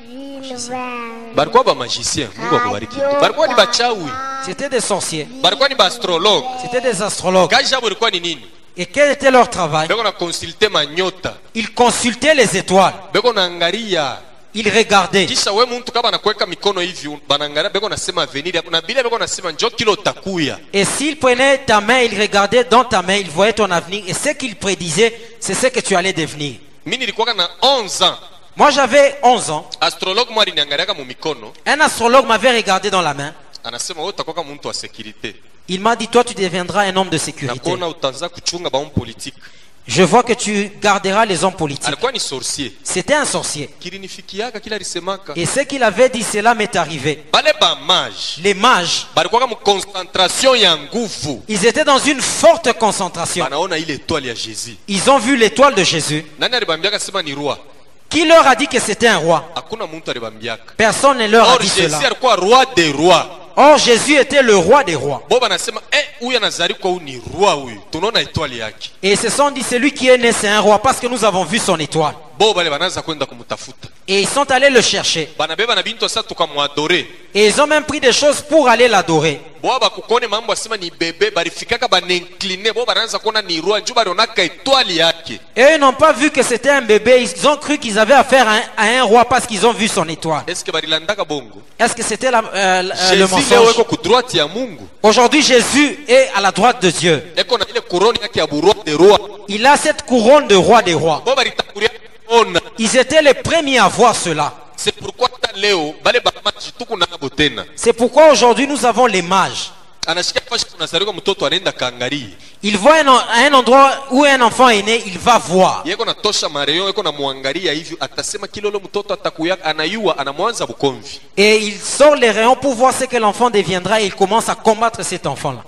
Balikuwa ba magicien. Mungu akubariki. Balikuwa ni bachawi. c'était des sorciers, Balikuwa ni ba astrologue. c'était des astrologues. Kazi yabo ilikuwa ni nini? Et quel était leur travail? Beko na consulter manyota. Ils consultaient les étoiles, Beko na angalia. ils regardaient. Kisha we muntu kama anakuweka mikono hivi banangalia beko nasema avenir yako na Biblia beko nasema njoo kilo utakuya. Et s'ils prenaient ta main, ils regardaient dans ta main, ils voyaient ton avenir. Et ce qu'ils prédisaient, c'est ce que tu allais devenir. Mimi nilikuwa na 11 ans. Moi, j'avais 11 ans. Astrologue mwari niangaliaka mu mikono. Un astrologue m'avait regardé dans la main. Anasema wewe utakuwa muntu wa sécurité. Il m'a dit, toi, tu deviendras un homme de Na sécurité. kuona utaanza kuchunga ba politique. Je vois que tu garderas les hommes politiques. Alikuwa ni sorcier. C'était un sorcier. Kilinifikiaka kila lisemaka. Et ce qu'il avait dit, cela m'est arrivé. Bale ba mage. Les mages, Balikuwa mu concentration ya nguvu. ils étaient dans une forte concentration. Banaona ile étoile ya Jésus. Ils ont vu l'étoile de Jésus. Nani alibambiaka sema ni roi? Qui leur a dit que c'était un roi? Hakuna muntu alibambiaka. Personne ne leur a Or dit Jésus cela. alikuwa roi des rois. Or, Jésus était le roi des rois. Bo banasema huyu anazalikwa huyu ni roi huyu. Tunaona étoile yake. Et ils se sont dit, celui qui est né, c'est un roi parce que nous avons vu son étoile. Bo bale banaanza kwenda kumtafuta. Et ils sont allés le chercher. Banabeba na bintu sasa tukamwadore. Et ils ont même pris des choses pour aller l'adorer. Bo bakukone mambo asema ni bebe balifikaka ban'incliner bo banaanza kuona ni roi njuba balionaka étoile yake. Et eux n'ont pas vu que c'était un bébé. Ils ont cru qu'ils avaient affaire à un roi parce qu'ils ont vu son étoile. Est-ce que balilandaka bongo? Est-ce que c'était le Jésus leo mensonge? eko ku droite ya Mungu. Aujourd'hui, Jésus est à la droite de Dieu. Eko na ile couronne yake ya roi des rois. Il a cette couronne de roi des rois. Bo balitakuria ona. Ils étaient les premiers à voir cela. C'est pourquoi leo bale ba maji tuku na botena. C'est pourquoi aujourd'hui nous avons les mages. Anashika fashi kunazaliwa mtoto anaenda kaangalie. Il voit un endroit où un enfant est né, il va voir. Yeko na tosha mareo yeko na muangalia hivi atasema kilolo mtoto atakuya anayua anamwanza bukomvi. Et il sort les rayons pour voir ce que l'enfant deviendra et il commence à combattre cet enfant-là.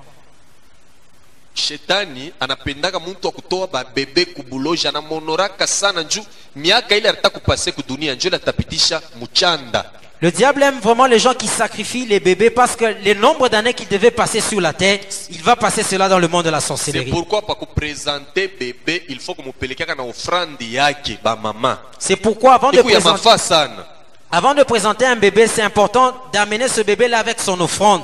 Shetani anapendaka muntu wa kutoa babebe kubuloja na monoraka sana njuu miaka ile ataka kupase kudunia njoo atapitisha mchanda. Le diable aime vraiment les gens qui sacrifient les bébés parce que le nombre d'années qu'il devait passer sur la terre, il va passer cela dans le monde de la C'est sorcellerie. pourquoi pour présenter bébé, il faut que mu pelekaka na offrande yake ba mama. C'est pourquoi avant de Iku ya présenter... mafa sana. Avant de présenter un bébé, c'est important d'amener ce bébé-là avec son offrande.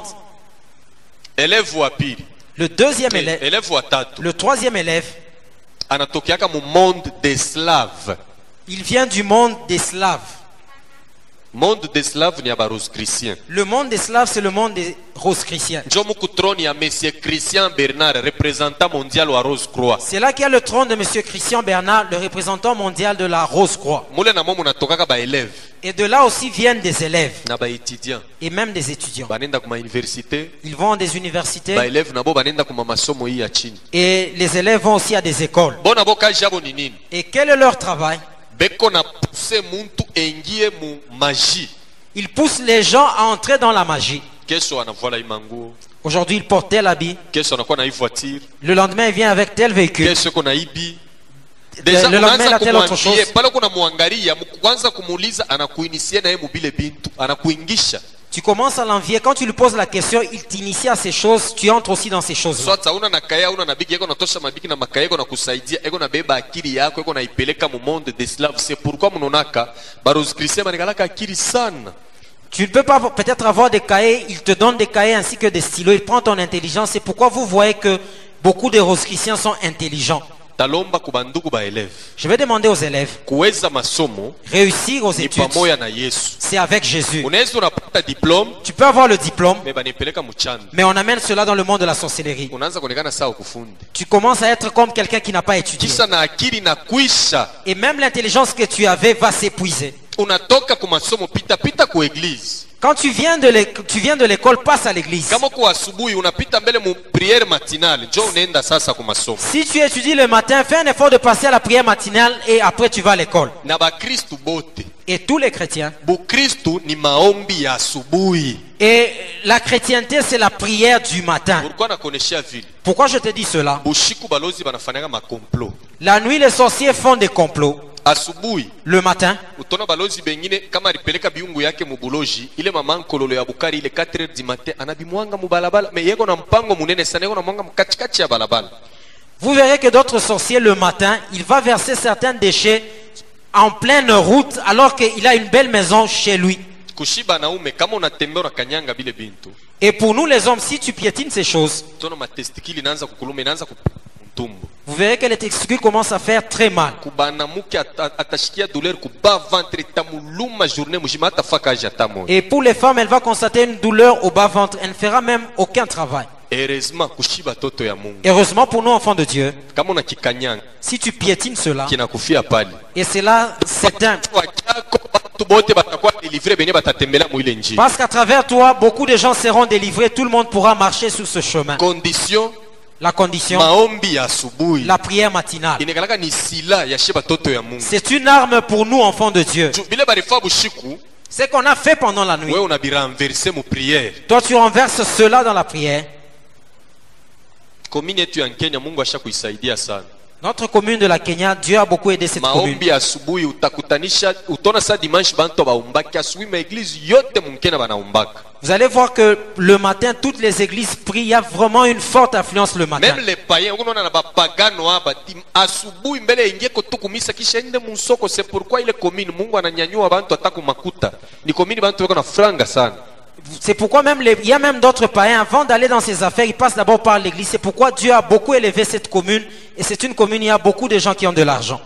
Élève wa pili. Le deuxième élève, Élève wa tatu. le troisième élève, Anatokiaka mu monde des slaves. il vient du monde des Slaves. Monde des slaves ni abaros chrétiens. Le monde des Slaves, c'est le monde des roses chrétiens. Njo muku trône ya Monsieur Christian Bernard, représentant mondial wa Rose Croix. C'est là qu'il y a le trône de M. Christian Bernard, le représentant mondial de la Rose Croix. Mule na momu natokaka ba élève Et de là aussi viennent des élèves na ba étudiants. et même des étudiants. Banenda kuma université, Ils vont à des universités ba élève nabo banenda kuma masomo hii ya chini. et les élèves vont aussi à des écoles. Bona bo kazi yabo ni nini? Et quel est leur travail? Beko na pousse muntu engie mu magie. Ils poussent les gens à entrer dans la magie. Kesho anavala imanguo, Aujourd'hui, ils portent tel habit. kesho anakuwa na hii voiture, Le lendemain, il vient avec tel véhicule. kesho kuna ibi. Le lendemain, il a telle autre chose. Pale kuna muangalia, kwanza kumuuliza anakuinisie na yeye mubile bintu, anakuingisha. Tu commences à l'envier. Quand tu lui poses la question, il t'initie à ces choses. Tu entres aussi dans ces choses-là. Swata una na kaya una na bigi yako natosha mabiki na makaya yako na kusaidia eko na beba akili yako eko na ipeleka mu monde des slaves. C'est pourquoi munonaka barozi Christian banikalaka akili sana. Tu ne peux pas peut-être avoir des cahiers. Il te donne des cahiers ainsi que des stylos. Il prend ton intelligence. C'est pourquoi vous voyez que beaucoup de roses chrétiens sont intelligents. Talomba kubanduku ba élève. Je vais demander aux élèves, Kuweza masomo réussir aux ni études, pamoja na Yesu. c'est avec Jésus. Unaweza unapata diplome Tu peux avoir le diplôme, me banipeleka mchana. mais on amène cela dans le monde de la sorcellerie. Unaanza kuonekana sawa kufundi. Tu commences à être comme quelqu'un qui n'a pas étudié. Kisha na akili na kuisha. Et même l'intelligence que tu avais va s'épuiser. Unatoka ku masomo pita pita ku église. Quand tu viens de l'école, passe à l'église. Kama kwa asubuhi unapita mbele mu prière matinale, njoo unaenda sasa ku masomo. Si tu étudies le matin, fais un effort de passer à la prière matinale et après tu vas à l'école. Na bakristu bote. Et tous les chrétiens. Bukristu ni maombi ya asubuhi. Et la chrétienté, c'est la prière du matin. Pourquoi nakoneshia vile? Pourquoi je te dis cela? Bushiku balozi banafanyanga makomplot. La nuit, les sorciers font des complots. Asubuhi Le matin, utona balozi bengine kama alipeleka biungu yake mubuloji ile mama nkololo ya bukari ile 4h du matin anabimwanga mubalabala me yeko na mpango munene sana yeko na mwanga mkatikati ya balabala. vous verrez que d'autres sorciers, le matin, il va verser certains déchets en pleine route alors qu'il a une belle maison chez lui. Kushiba naume kama unatembea unakanyanga bile bintu. Et pour nous les hommes, si tu piétines ces choses, Tona matestikili inaanza kukuluma inaanza kutumbo. vous verrez que les testicules commencent à faire très mal. Kubana muke atashikia douleur kuba ventre tamuluma journée mujima atafaka aja tamo. Et pour les femmes, elle va constater une douleur au bas-ventre. Elle ne fera même aucun travail. Heureusement kushiba toto ya Mungu. Heureusement pour nous, enfants de Dieu, Kama unakikanyanga si tu piétines cela, kinakufia pale. et c'est là, c'est un... Watu bote batakuwa delivré benye batatembela mu ile njia. Parce qu'à travers toi, beaucoup de gens seront délivrés. Tout le monde pourra marcher sur ce chemin. Condition La condition, maombi ya asubuhi la prière matinale. inekalaka ni sila ya sheba toto ya Mungu. C'est une arme pour nous, enfants de Dieu. Bile barifa bushiku Ce qu'on a fait pendant la nuit. wewe unabiranverse mu prière. Toi, tu renverses cela dans la prière. Komini yetu ya Kenya Mungu ashakuisaidia sana. Notre commune de la Kenya, Dieu a beaucoup aidé cette commune. Maombi ya asubuhi utakutanisha utona sa dimanche bantu baumbaki asubuhi ma église yote mungkena banaumbaka. Vous allez voir que le matin, toutes les églises prient. Il y a vraiment une forte influence le matin. Même les païens unaona na bapagano hapa asubuhi mbele ingie kutukumisa kisha ende musoko. C'est pourquoi ile commune Mungu ananyanyua bantu ataku makuta. Ni commune bantu wako na franga sana. C'est pourquoi même il y a même d'autres païens, avant d'aller dans ces affaires, ils passent d'abord par l'église. C'est pourquoi Dieu a beaucoup élevé cette commune. Et c'est une commune, il y a beaucoup de gens qui ont de l'argent.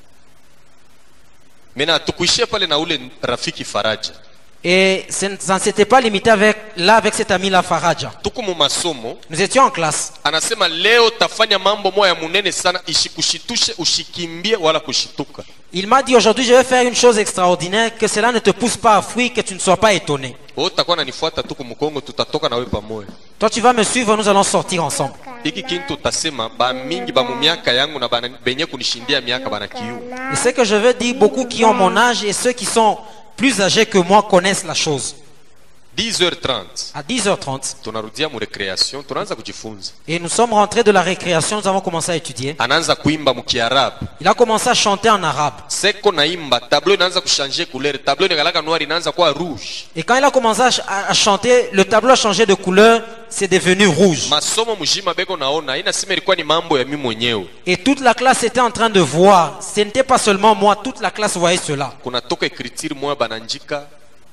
Mena tukuishie pale na ule rafiki Faraja. Et ça ne s'était pas limité avec cet ami-là, Faraja. Tuku mu masomo Nous étions en classe. anasema leo tafanya mambo moya munene sana ishikushituse ushikimbie wala kushituka. Il m'a dit aujourd'hui, je vais faire une chose extraordinaire, que cela ne te pousse pas à fuir, que tu ne sois pas étonné. Wewe utakuwa unanifuata tuku mkongo tutatoka na wewe pamoja. Toi, tu vas me suivre, nous allons sortir ensemble. Hiki kintu utasema ba mingi ba mu miaka yangu na bana benye kunishindia miaka bana kiu. Et ce que je veux dire, beaucoup qui ont mon âge et ceux qui sont plus âgés que moi connaissent la chose. 10h30 À 10h30. tunarudia mu recreation, tunaanza kujifunza. Et nous sommes rentrés de la récréation, nous avons commencé à étudier. Anaanza kuimba mu Kiarabu. Il a commencé à chanter en arabe. Seko naimba, tableau inaanza kuchanger couleur, tableau inagalaka noir inaanza kuwa rouge. Et quand il a commencé à chanter, le tableau a changé de couleur, c'est devenu rouge. Masomo mujima beko naona, ina sema ilikuwa ni mambo ya mimi mwenyewe. Et toute la classe était en train de voir. Ce n'était pas seulement moi, toute la classe voyait cela. Kuna toka écriture moya bananjika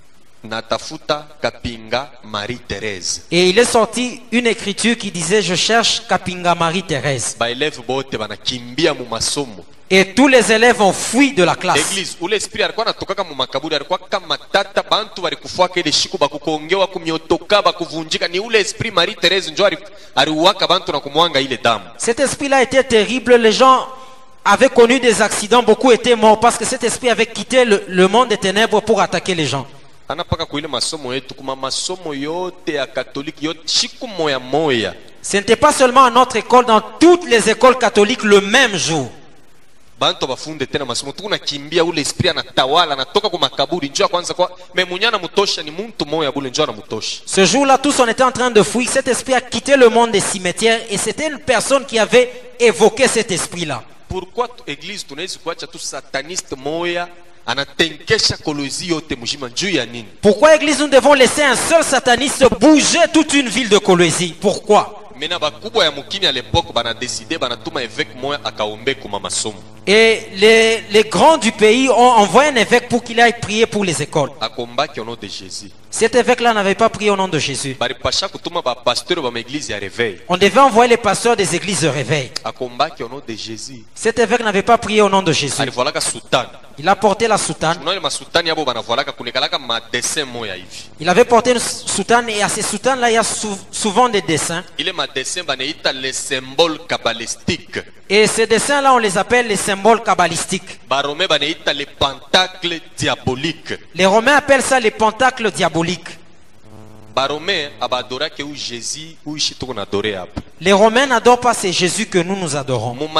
natafuta Kapinga Marie-Thérèse. Et il est sorti une écriture qui disait: je cherche Kapinga Marie-Thérèse. Ba élève bote banakimbia mu masomo. Et tous les élèves ont fui de la classe. L'église ule esprit alikuwa anatokaka mu makaburi, alikuwa kama tata bantu balikufuaka ile shiku bakukongewa kumyotoka bakuvunjika, ni ule esprit Marie-Thérèse njo aliuwaka bantu na kumwanga ile damu. Cet esprit-là était terrible. Les gens avaient connu des accidents, beaucoup étaient morts parce que cet esprit avait quitté le monde des ténèbres pour attaquer les gens. Anapaka kuile masomo yetu kuma masomo yote ya katoliki yote shiku moya moya. Ce n'était pas seulement à notre école, dans toutes les écoles catholiques le même jour. Bantu bafunde tena masomo tukuna kimbia ule esprit anatawala anatoka kwa makaburi njoo kwanza kwa memunyana mutosha ni muntu moya bule njoo anamutosha. Ce jour-là, tous on était en train de fuir. Cet esprit a quitté le monde des cimetières et c'était une personne qui avait évoqué cet esprit-là. Pourquoi église tunaweza kuacha tu sataniste moya anatenkesha kolozi yote mujima njoo ya nini? Pourquoi église nous devons laisser un seul sataniste bouger toute une ville de Colosie? Pourquoi? Mena bakubwa ya mukini à l'époque bana décider banatuma évêque moya akaombe kuma masomo. Et les grands du pays ont envoyé un évêque pour qu'il aille prier pour les écoles. Akombaki au nom de Jésus. Cet évêque-là n'avait pas prié au nom de Jésus. Bari pasha kutuma ba pasteur ba église ya réveil. On devait envoyer les pasteurs des églises de réveil. Akombaki au nom de Jésus. Cet évêque n'avait pas prié au nom de Jésus. Alivolaka sultan. Il a porté la soutane. Unaona masutani yabo banavolaka kunekalaka ma dessin moya hivi. Il avait porté une soutane et à ces soutanes-là, il y a souvent des dessins. Ile ma dessin baneita les symboles kabbalistiques. Et ces dessins-là, on les appelle les symboles kabbalistiques. Baromé baneita les pentacles diaboliques. Les Romains appellent ça les pentacles diaboliques. Baromé abadorake ou Jésus ou ishitoko na adoré hapa. Les Romains n'adorent pas ces Jésus que nous adorons. Mon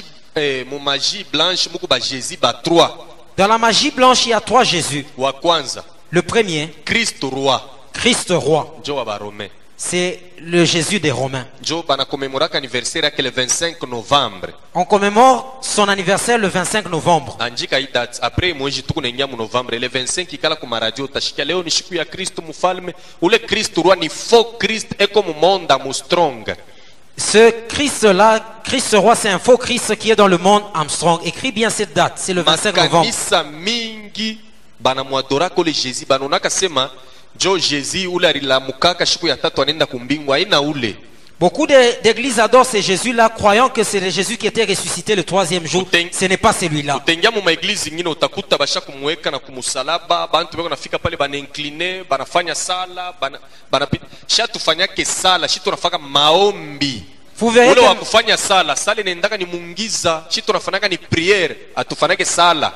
magie blanche muko ba Jésus ba 3. Dans la magie blanche, il y a 3 Jésus. Wa kwanza Le premier, Christ roi. Christ roi. Njo wa baromé. C'est le Jésus des Romains. Njo bana commémoraka anniversaire le 25 novembre. On commémore son anniversaire le 25 novembre. Anjika hii date après mwezi tuko naingia mu novembre le 25 ikala ku radio tashikia leo ni siku ya Kristo mfalme. Ule Kristo roi ni faux Christ eko mu monda mu strong. Ce Christ-là, Christ roi, c'est un faux Christ qui est dans le monde Armstrong. Écris bien cette date, c'est le 25 novembre. Makanisa mingi bana mwadoraka ule Jésus banonaka sema jo Jésus ule alilamukaka siku ya tatu anenda kumbingu aina ule. Beaucoup d'églises adorent ces Jésus-là, croyant que c'est le Jésus qui était ressuscité le 3e jour. Ce n'est pas celui-là. Utengia mu maeglize zingine utakuta basha kumweka na kumusalaba, bantu beko nafika pale bana incline, banafanya sala, bana shatufanyake sala, shitu nafaka maombi. Vous verrez ule wa kufanya sala, sala inaendaka ni mungiza, shitu nafanyaka ni prière, atufanyake sala.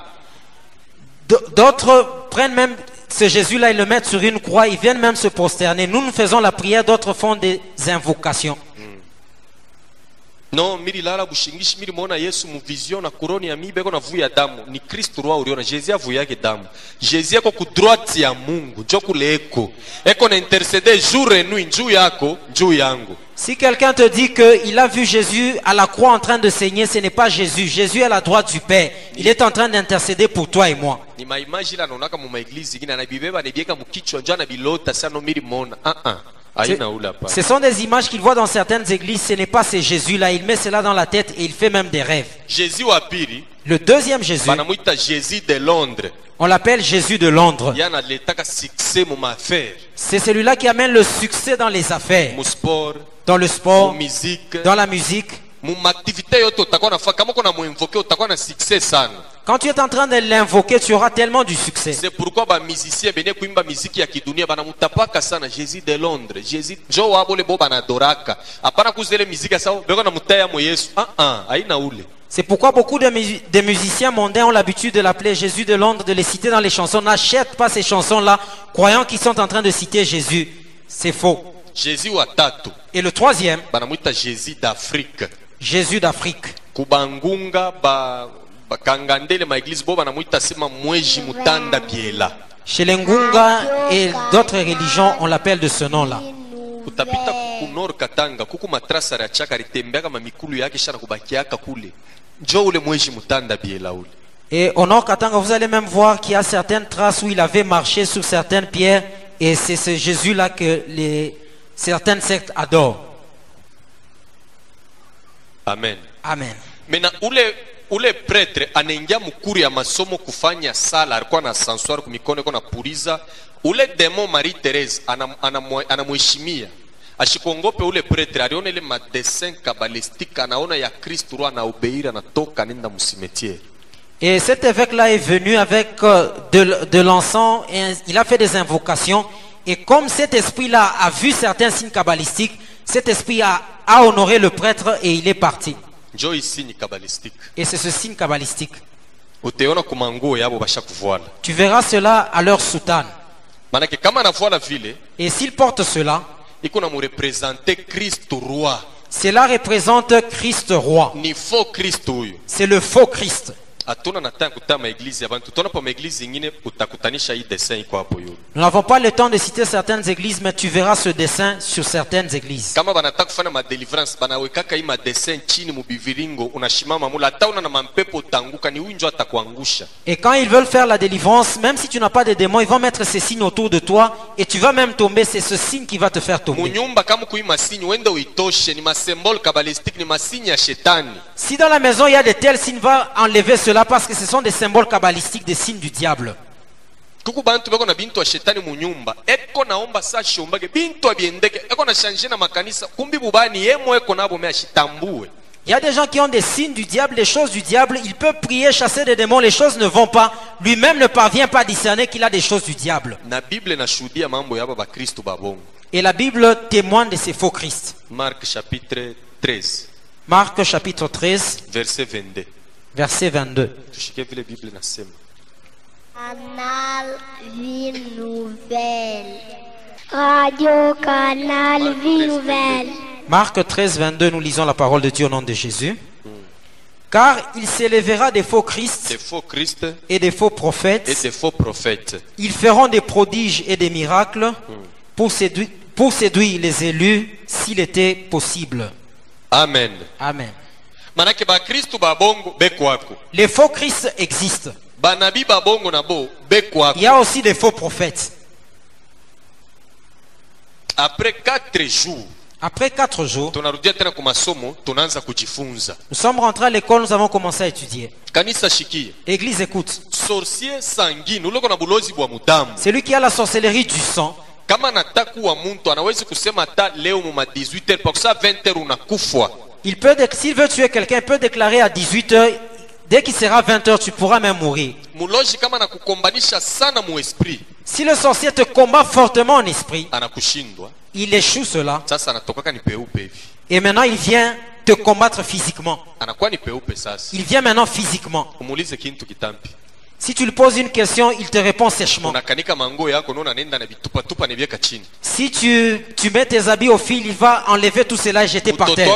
D'autres prennent même ce Jésus-là, ils le mettent sur une croix, ils viennent même se prosterner. Nous faisons la prière, d'autres font des invocations. No, miri lala bushingishi miri mona Yesu mu vision na kuroni ya mibeko na vuya damu. Ni Kristo roi uliona. Jésus avuyake damu. Jésus yako ku droite ya Mungu. Joku leko. Eko na interceder jour et nuit njuu yako, njuu yangu. Si quelqu'un te dit qu'il a vu Jésus à la croix en train de saigner, ce n'est pas Jésus. Jésus est à la droite du Père. Il est en train d'intercéder pour toi et moi. Ni maimaji la nonaka mu maeglize zingine na bibeba ne bieka mu kichwa njana bilota sana miri mona. Ce sont des images qu'il voit dans certaines églises. Ce n'est pas ce Jésus-là. Il met cela dans la tête et il fait même des rêves. Jésus wa pili. Le deuxième Jésus, banamuita Jésus de Londres. On l'appelle Jésus de Londres. Yana letaka succès mu affaire. C'est celui-là qui amène le succès dans les affaires. Mu sport. Dans le sport. Mu musique. Dans la musique. Mu activité yote utakuwa nafanya kama kuna mu invoquer utakuwa na succès sana. Quand tu es en train de l'invoquer, tu auras tellement du succès. C'est pourquoi ba musicien bene kuimba muziki ya kidunia bana mutapaka sana Jésus de Londres. Jésus jo wabo le boba na doraka. Apana kuzele muziki sawa beko na mutaya mo Yesu. Haina ule. C'est pourquoi beaucoup de musiciens mondains ont l'habitude de l'appeler Jésus de Londres, de les citer dans les chansons. N'achète pas ces chansons-là, croyant qu'ils sont en train de citer Jésus. C'est faux. Jésus wa tatu. Et le troisième, banamuita Jésus d'Afrique. Jésus d'Afrique. Kubangunga bakangandele ma église bo banamuita sema mweji mutanda biela. Chez les Ngunga et d'autres religions, on l'appelle de ce nom-là. Utapita kunor Katanga kuku matrasa ya chaka litembeaka mamikulu yake shana kubakiaka kule. Njoo ule mweji mutanda biela ule. Et au nord Katanga, vous allez même voir qu'il y a certaines traces où il avait marché sur certaines pierres. Et c'est ce Jésus-là que certaines sectes adorent. Amen. Amen. Mena ule pretre anaingia mukuru ya masomo kufanya sala, alikuwa na sansoir kumikono iko na puriza. Ule demo Marie Therese anamheshimia. Ashikongope ule pretre aliona ile madesin kabbalistique, anaona ya Kristo roho anaobeira, anatoka nenda musimetiere. Et cet évêque-là est venu avec de l'encens et il a fait des invocations. Et comme cet esprit-là a vu certains signes kabbalistiques, cet esprit a honoré le prêtre et il est parti. Et c'est ce signe kabbalistique. Tu verras cela à leur soutane. Et s'ils portent cela, cela représente Christ roi. C'est le faux Christ. Nous n'avons pas le temps de citer certaines églises, mais tu verras ce dessin sur certaines églises. Et quand ils veulent faire la délivrance, même si tu n'as pas de démons, ils vont mettre ces signes autour de toi et tu vas même tomber. C'est ce signe qui va te faire tomber. Si dans la maison il y a de tels signes, va enlever cela parce que ce sont des symboles kabbalistiques, des signes du diable. Il y a des gens qui ont des signes du diable, des choses du diable. Il peut prier, chasser des démons, les choses ne vont pas. Lui-même ne parvient pas à discerner qu'il a des choses du diable. Et la Bible témoigne de ces faux Christ. Marc chapitre 13. Marc chapitre 13. Verset 22. Verset 22. Canal Vie Nouvelle. Radio Canal Vie Nouvelle. Marc 13, 22, nous lisons la parole de Dieu au nom de Jésus. Car il s'élèvera des faux Christ et des faux prophètes. Ils feront des prodiges et des miracles pour séduire les élus s'il était possible. Amen. Amen. Les faux Christ existent. Il y a aussi des faux prophètes. Après 4 jours, nous sommes rentrés à l'école, nous avons commencé à étudier. Église, écoute. Celui qui a la sorcellerie du sang, s'il veut tuer quelqu'un, il peut déclarer à 18h. Dès qu'il sera 20h, tu pourras même mourir. Si le sorcier te combat fortement en esprit, il échoue cela. Et maintenant, il vient te combattre physiquement. Il vient maintenant physiquement. Si tu lui poses une question, il te répond sèchement. Si tu mets tes habits au fil, il va enlever tout cela et jeter par terre.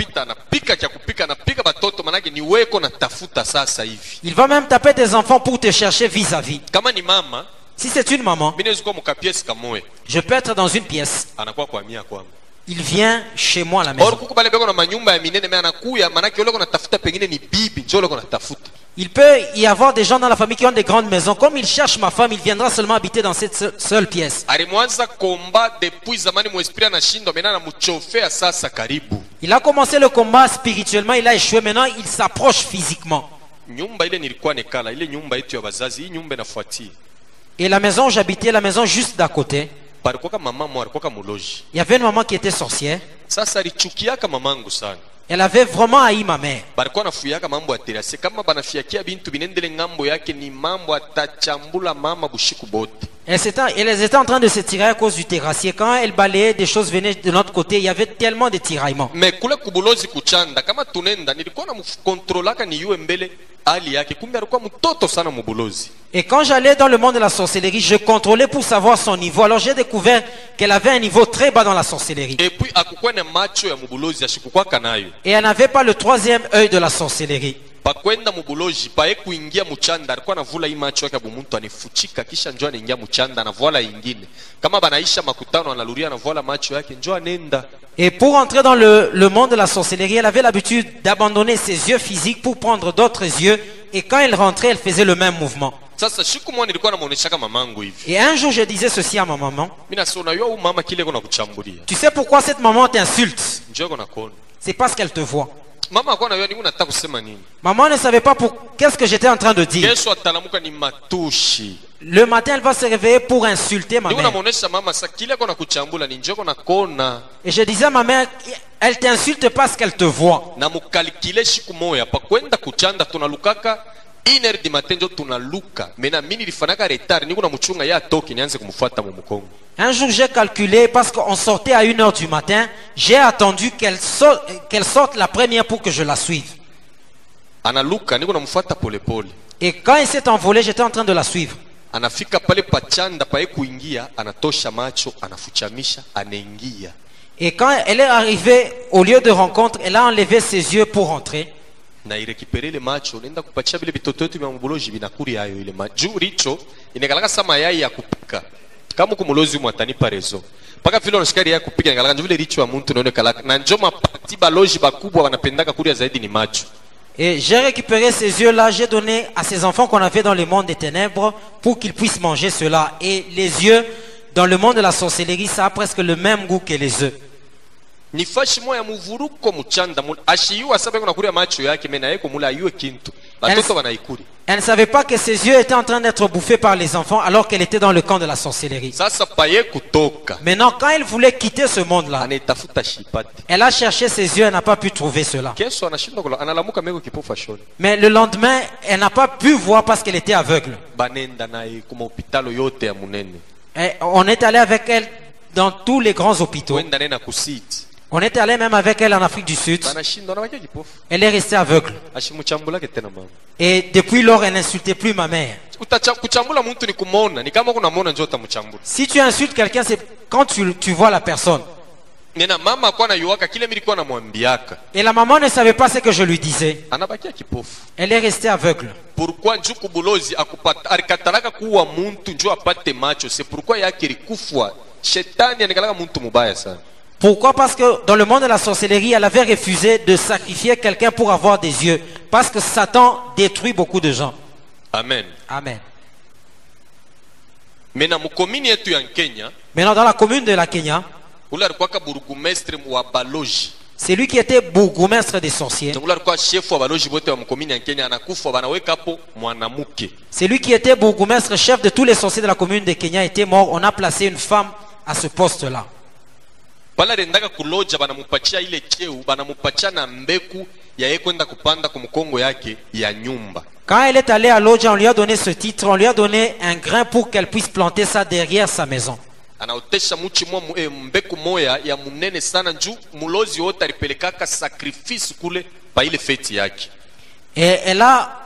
Il va même taper tes enfants pour te chercher vis-à-vis. Si c'est une maman, je peux être dans une pièce. Il vient chez moi à la maison. Il peut y avoir des gens dans la famille qui ont des grandes maisons. Comme il cherche ma femme, il viendra seulement habiter dans cette seule pièce. Il a commencé le combat spirituellement, il a échoué. Maintenant, il s'approche physiquement. Et la maison où j'habitais, la maison juste d'à côté, il y avait une maman qui était sorcière. Elle avait vraiment haï ma mère. Elles étaient en train de se tirer à cause du terrassier. Quand elle balayait, des choses venaient de notre côté. Il y avait tellement de tiraillements. Et quand j'allais dans le monde de la sorcellerie, je contrôlais pour savoir son niveau. Alors j'ai découvert qu'elle avait un niveau très bas dans la sorcellerie. Et elle n'avait pas le troisième œil de la sorcellerie. pakwenda mubuloji pae kuingia muchanda alikuwa anavula hii macho yake bumuntu anifuchika kisha njoo anaingia muchanda anavuala ingine kama banaisha makutano analuria anavuala macho yake njoo anenda. Et pour entrer dans le monde de la sorcellerie, elle avait l'habitude d'abandonner ses yeux physiques pour prendre d'autres yeux. Et quand elle rentrait, elle faisait le même mouvement. Sasa siku moja nilikuwa namuoneshaka mamangu hivi. Et un jour, je disais ceci à ma maman. Mimi nasema unajua huyu mama kile kuna kuchambulia. Tu sais pourquoi cette maman t'insulte? Njoo kuna kona. C'est parce qu'elle te voit. Mama alikuwa anajua nini unataka kusema nini. Maman ne savait pas qu'est-ce que j'étais en train de dire. Kesho atalamuka ni matushi. Le matin, elle va se réveiller pour insulter ma Ndio mère. namuonesha mama sasa kile kuna kuchambula ni njoo kuna kona. Et je disais à ma mère, elle t'insulte parce qu'elle te voit. Na mukalikile siku moja pa kwenda kuchanda tunalukaka 1h du matin ndio tunaluka. Mena mimi nilifanaka retard niko na mchunga ya toki nianze kumfuata mu mkongo. Un jour, j'ai calculé, parce qu'on sortait à 1h du matin, j'ai attendu qu'elle sorte la première pour que je la suive. Analuka niko namfuata pole pole. Et quand elle s'est envolée, j'étais en train de la suivre. Anafika pale pachanda pae kuingia, anatosha macho, anafuchamisha, anaingia. Et quand elle est arrivée au lieu de rencontre, elle a enlevé ses yeux pour entrer. Na irekipere ile macho, nenda kupatia vile vitoto wetu vya mbuloji vinakuri hayo ile macho. Juu richo, inakalaka sama yai ya kupika. Kama kumulozi mwatanipa rezo. Paka vile unashikari ya kupika, inakalaka vile richo wa muntu naone kalaka. Na njoo mapati baloji bakubwa wanapendaka kuria zaidi ni macho. Et j'ai récupéré ces yeux-là, j'ai donné à ces enfants qu'on avait dans le monde des ténèbres pour qu'ils puissent manger cela. Et les yeux, dans le monde de la sorcellerie, ça a presque le même goût que les œufs. Ni fashi moya muvuruko muchanda ashiyu asabe kuna kuria macho yake mena yeko mula ayue kintu. Batoto wanaikuri. Elle ne savait pas que ses yeux étaient en train d'être bouffés par les enfants alors qu'elle était dans le camp de la sorcellerie. Sasa paye kutoka. Maintenant, quand elle voulait quitter ce monde-là, Anetafuta shipati. elle a cherché ses yeux, elle n'a pas pu trouver cela. Kesho anashindwa kula analamuka meko kipofu shoni. Mais le lendemain, elle n'a pas pu voir parce qu'elle était aveugle. Banenda naye kuma hospitalo yote ya munene. Et on est allé avec elle dans tous les grands hôpitaux. Wenda nena kusiti. On est allé même avec elle en Afrique du Sud. Banashindwa na wake kipofu. Elle est restée aveugle. Ashimuchambulake tena mama. Et depuis lors, elle n'insultait plus ma mère. Kuchambula muntu ni kumona, ni kama kuna mona njoo utamchambula. Si tu insultes quelqu'un, c'est quand tu vois la personne. Nena mama kwa na yuwaka kile milikuwa namwambiaka. Et la maman ne savait pas ce que je lui disais. Anabakia kipofu. Elle est restée aveugle. Pourquoi njuku bulozi akupata alikatalaka kuwa muntu njoo apate macho, c'est pourquoi yake likufwa. Shetani anikalaka muntu mubaya sana. Pourquoi? Parce que dans le monde de la sorcellerie, elle avait refusé de sacrifier quelqu'un pour avoir des yeux. Parce que Satan détruit beaucoup de gens. Amen. Amen. Mena mukomini yetu ya Kenya, Maintenant, dans la commune de la Kenya, ule alikuwa burugumestre wa baloji. c'est lui qui était bourgmestre des sorciers. Ule alikuwa chef wa baloji wote wa mukomini ya Kenya, anakufa banaweka hapo mwanamuke. C'est lui qui était bourgmestre, chef de tous les sorciers de la commune de Kenya, était mort. On a placé une femme à ce poste-là. Pala rendaka kuloja banamupatia ile cheu, banamupatia na mbeku ya yeye kwenda kupanda kumkongo yake ya nyumba. Quand elle est allée à Lodja, on lui a donné ce titre, on lui a donné un grain pour qu'elle puisse planter ça derrière sa maison. Anaotesha muchi mwa mbeku moya ya munene sana njuu mulozi wote alipelekaka sacrifice kule pa ile feti yake. Et elle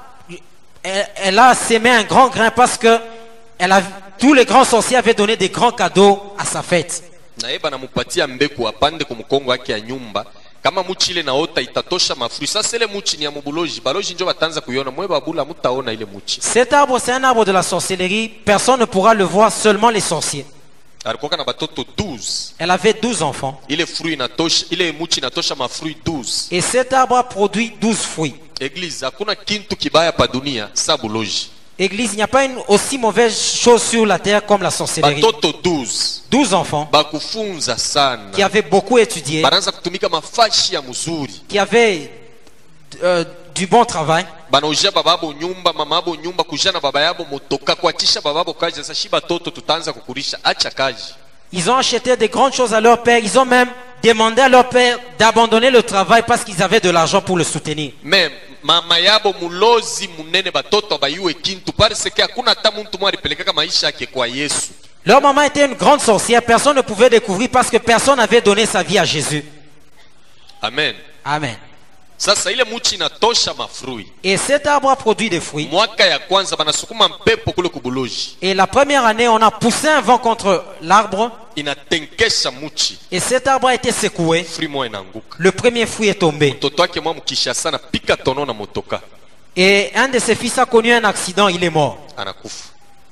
a sémé un grand grain parce que tous les grands sorciers avaient donné des grands cadeaux à sa fête. Na yeye banamupatia mbeku apande kumkongo yake ya nyumba. Kama muchi ile naota itatosha mafuri. Sasa ile muchi ni ya mubuloji. Baloji njo batanza kuiona. Mwe babula mutaona ile muchi. Cet arbre, c'est un arbre de la sorcellerie. Personne ne pourra le voir, seulement les sorciers. Alikuwa na batoto 12. Elle avait 12 enfants. Ile fruit inatosha, ile muchi inatosha mafruit 12. Et cet arbre a produit 12 fruits. Église, hakuna kintu kibaya pa dunia sa buloji. Église, il n'y a pas une aussi mauvaise chose sur la terre comme la sorcellerie. Batoto 12. 12 enfants Bakufunza sana. qui avaient beaucoup étudié, Banaanza kutumika mafashi ya mzuri. qui avaient du bon travail. Banaujia bababo nyumba, mamabo nyumba, kujana baba yabo motoka, kuachisha bababo kaji. Sasa shi batoto tutaanza kukurisha, acha kaji. Ils ont acheté des grandes choses à leur père. Ils ont même demandé à leur père d'abandonner le travail parce qu'ils avaient de l'argent pour le soutenir. Mais mama yabo mulozi munene batoto bayue kintu parce que hakuna hata muntu mwa alipelekaka maisha yake kwa Yesu. Leur maman était une grande sorcière. Personne ne pouvait découvrir parce que personne n'avait donné sa vie à Jésus. Amen. Amen. Sasa ile muchi inatosha mafrui. Et cet arbre a produit des fruits. Mwaka ya kwanza banasukuma mpepo kule kubuloji. Et la première année, on a poussé un vent contre l'arbre. Inatenkesha muchi. Et cet arbre a été secoué. Fruit moya inaanguka. Le premier fruit est tombé. Mtoto wake mwa mkisha sana pika tono na motoka. Et un de ses fils a connu un accident, il est mort. anakufa.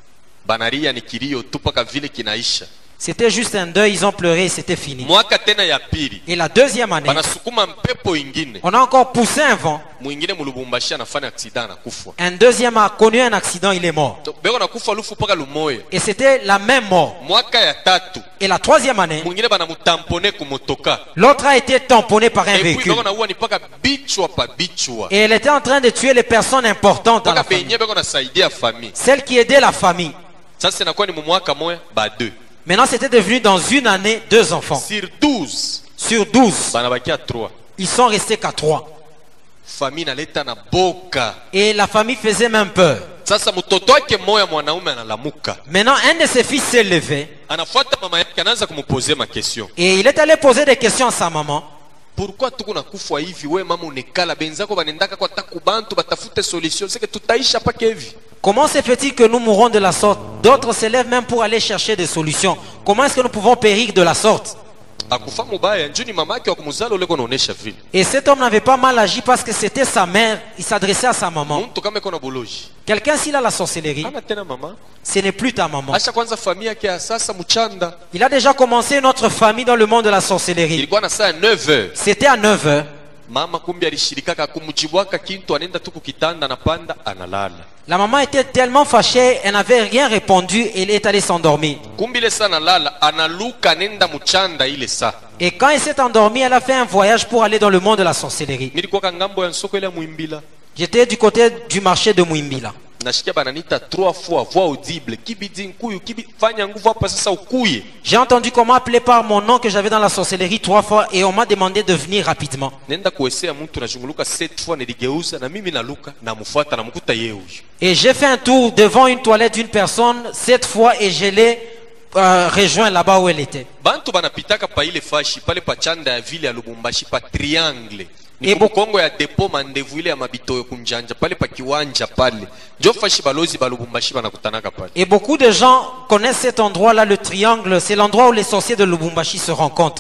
Banaria ni kilio tu mpaka vile kinaisha. C'était juste un deuil, ils ont pleuré, c'était fini. Mwaka tena ya pili Et la deuxième année, banasukuma mpepo ingine, on a encore poussé un vent. mwingine mulubumbashi anafanya accident anakufa. Un deuxième a connu un accident, il est mort. Beko nakufa lufu mpaka lumoya. Et c'était la même mort. Mwaka ya tatu Et la troisième année, mwingine banamutampone kumotoka. l'autre a été tamponné par un Et puis véhicule. beko naua ni mpaka bichwa pa bichwa. Et elle était en train de tuer les personnes importantes dans la Mpaka famille. benye beko nasaidia famille. Celles qui aidaient la famille. Sasa inakuwa ni mwaka moya ba 2. Maintenant, c'était devenu dans une année 2 enfants. Sur 12 Sur 12, banabakia 3. ils sont restés qu'à 3. Famille naleta na boka. Et la famille faisait même peur. Sasa mtoto wake moya mwanaume analamuka. Maintenant, un de ses fils s'est levé Anafuata mama yake anaanza kumposer ma question. et il est allé poser des questions à sa maman. Pourquoi tuko nakufa hivi we mama unekala benzako banendaka kwa takubantu batafute solution sike tutaisha pake hivi. Comment se fait-il que nous mourons de la sorte? D'autres se lèvent même pour aller chercher des solutions. Comment est-ce que nous pouvons périr de la sorte? Akufa mubaya njuni mama yake wa kumuzala ule konaonesha vile. Et cet homme n'avait pas mal agi parce que c'était sa mère. Il s'adressait à sa maman. Mtu kama iko na boloji. Quelqu'un s'il a la sorcellerie, Hana tena mama. ce n'est plus ta maman. Acha kwanza familia yake ya sasa mchanda. Il a déjà commencé notre famille dans le monde de la sorcellerie. Ilikuwa na saa 9h. C'était à 9 heures. Mama kumbi alishirikaka kumjibwaka kintu anenda tu kukitanda anapanda analala. La maman était tellement fâchée, elle n'avait rien répondu et elle est allée s'endormir. Kumbi ile saa analala analuka anenda mchanda ile saa. Et quand elle s'est endormie, elle a fait un voyage pour aller dans le monde de la sorcellerie. Nilikuwa ngambo ya soko ile Muimbila. J'étais du côté du marché de Mouimbila. Nashikia bananita 3 fois voix audible kibidi nkuyu kibi fanya nguvu hapa sasa ukuye. J'ai entendu qu'on m'a appelé par mon nom que j'avais dans la sorcellerie 3 fois et on m'a demandé de venir rapidement. Nenda kuesea mtu nashunguluka 7 fois niligeuza na mimi naluka na mfuata na mkuta yeye huyo. Et j'ai fait un tour devant une toilette d'une personne 7 fois et je l'ai rejoint là-bas où elle était. Bantu banapitaka pa ile fashi pale pa chanda ya vile ya Lubumbashi pa triangle. Ni Ebo- Kongo ya depo mandevu ile ya mabitoyo kunjanja pale pa kiwanja pale. Jo fashi balozi ba Lubumbashi banakutanaka pale. Et beaucoup de gens connaissent cet endroit-là, le triangle. C'est l'endroit où les sorciers de Lubumbashi se rencontrent.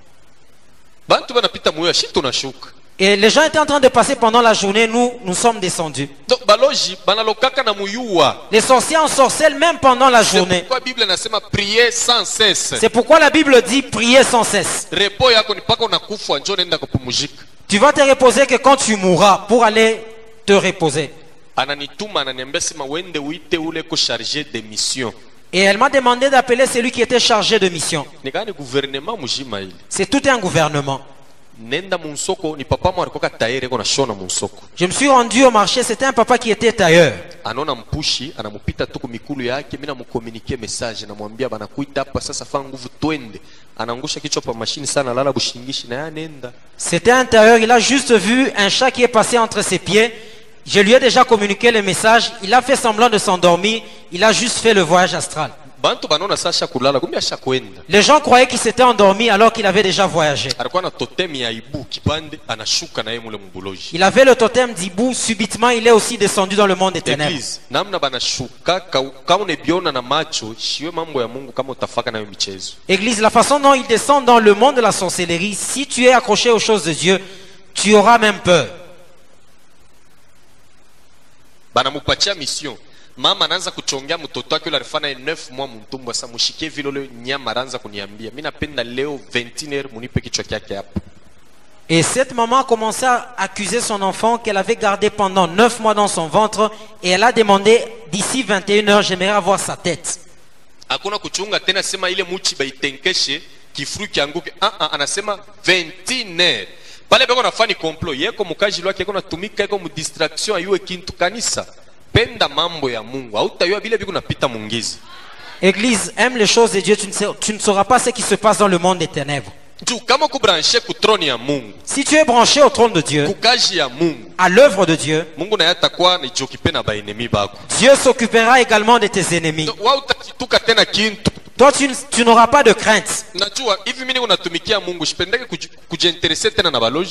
Bantu banapita moyo shi tunashuka. Et les gens étaient en train de passer pendant la journée, nous sommes descendus. Donc baloji banalokaka na muyua. Les sorciers ensorcellent même pendant la C'est journée. pourquoi Bible nasema prier sans cesse. C'est pourquoi la Bible dit prier sans cesse. Repo yako ni paka unakufa njoo nenda kupumzika. Tu vas te reposer que quand tu mourras pour aller te reposer. Ananituma ananiambia sema wende uite ule ko chargé de mission. Et elle m'a demandé d'appeler celui qui était chargé de mission. Nikani gouvernement mujima ile. C'est tout un gouvernement. Nenda munsoko ni papa mwa alikoka tayari ko nashona munsoko. Je me suis rendu au marché, c'était un papa qui était tailleur. Anaona mpushi anamupita tu kumikulu yake, mimi namukomunike message namwambia banakuita hapa sasa, fa nguvu twende. Anaangusha kichwa pa mashini sana, lala bushingishi na yanenda. C'était un tailleur, il a juste vu un chat qui est passé entre ses pieds. Je lui ai déjà communiqué le message, il a fait semblant de s'endormir, il a juste fait le voyage astral. Bantu banona sasa kulala, kumbe ashakwenda. Les gens croyaient qu'il s'était endormi alors qu'il avait déjà voyagé. Alikuwa na totem ya ibu kipande, anashuka na yeye mule mbuloji. Il avait le totem d'Ibou, subitement il est aussi descendu dans le monde des ténèbres. Église, namna banashuka kama unebiona na macho, shiwe mambo ya Mungu kama utafaka nayo michezo. Église, la façon dont il descend dans le monde de la sorcellerie, si tu es accroché aux choses de Dieu, tu auras même peur. Banamupatia mission. Mama anaanza kuchongea mtoto wake yule alifanya 9 mois mtumbo, sasa mushikie vile ile nyama anaanza kuniambia. Mimi napenda leo 21h munipe kichwa chake hapo. Et cette maman a commencé à accuser son enfant qu'elle avait gardé pendant 9 mois dans son ventre et elle a demandé d'ici 21h, j'aimerais avoir sa tête. Hakuna kuchunga tena, sema ile muchi baitenkeshe kifuru kianguke. Anasema 21h. Pale beko nafani complot yeko mukaji lwake yeko natumika yeko mu distraction ayue kintu kanisa. Penda mambo ya Mungu. Hautayua vile biko napita mungizi. Église, aime les choses de Dieu, tu ne sauras pas ce qui se passe dans le monde des ténèbres. Tu kama kubranche ku troni ya Mungu. Si tu es branché au trône de Dieu, Kukaji ya Mungu. à l'œuvre de Dieu, Mungu na yata kwa ni jokipe na ba enemi bako. Dieu s'occupera également de tes ennemis. Wa utakituka tena kintu. Toi, tu n'auras pas de crainte. Najua hivi mimi unatumikia Mungu, sipendeke kujinteresse tena na baloji.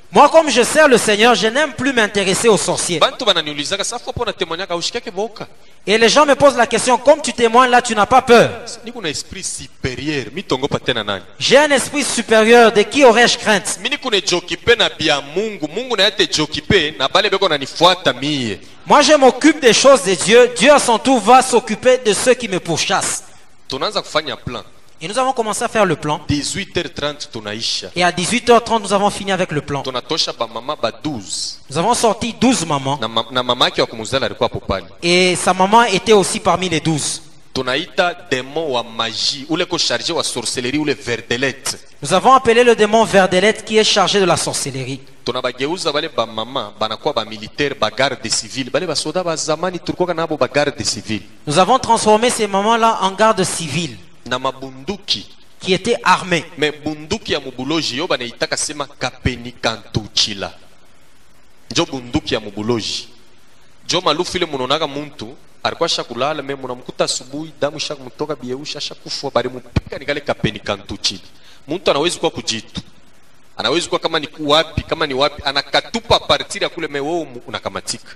Moi, comme je sers le Seigneur, je n'aime plus m'intéresser aux sorciers. bantu bananiulizaka safu hapo unatemanyaka ushikake boka. Et les gens me posent la question, comme tu témoignes là, tu n'as pas peur. Niko na esprit supérieur mitongopa tena nani. J'ai un esprit supérieur, de qui aurais-je crainte? Mimi niko jokipe na bia Mungu na yate jokipe na bale beko nanifuata mie. Moi, je m'occupe des choses de Dieu. Dieu à son tour va s'occuper de ceux qui me pourchassent. Tunaanza kufanya plan. Et nous avons commencé à faire le plan. 18h30 tunaisha. Et à 18h30, nous avons fini avec le plan. Tunatosha ba mama ba 12. Nous avons sorti 12 mamans. Na mama yake wa kumuzala alikuwa hapo pale. Et sa maman était aussi parmi les 12. Tunaita démon wa magie, ule ko chargé wa sorcellerie, ule verdelette. Nous avons appelé le démon Verdelette qui est chargé de la sorcellerie. Tunabageuza bale ba mama banakuwa ba militaire, ba garde civile, bale ba soda ba zamani tulikuwa nabo ba garde civile. Nous avons transformé ces mamans-là en garde civile Na mabunduki. qui étaient armés. Me bunduki ya mubuloji yo banaitaka sema kapeni kantuchila. Njo bunduki ya mubuloji. Jo malufu ile munonaka muntu alikuwa shakulala me munamkuta asubuhi damu shakumtoka bieusha shakufa bali mupika nikale kapeni kantuchila. Muntu anawezi kuwa kujitu. Anawezi kuwa kama ni wapi, kama ni wapi anakatupa partiri ya kule mewo unakamatika.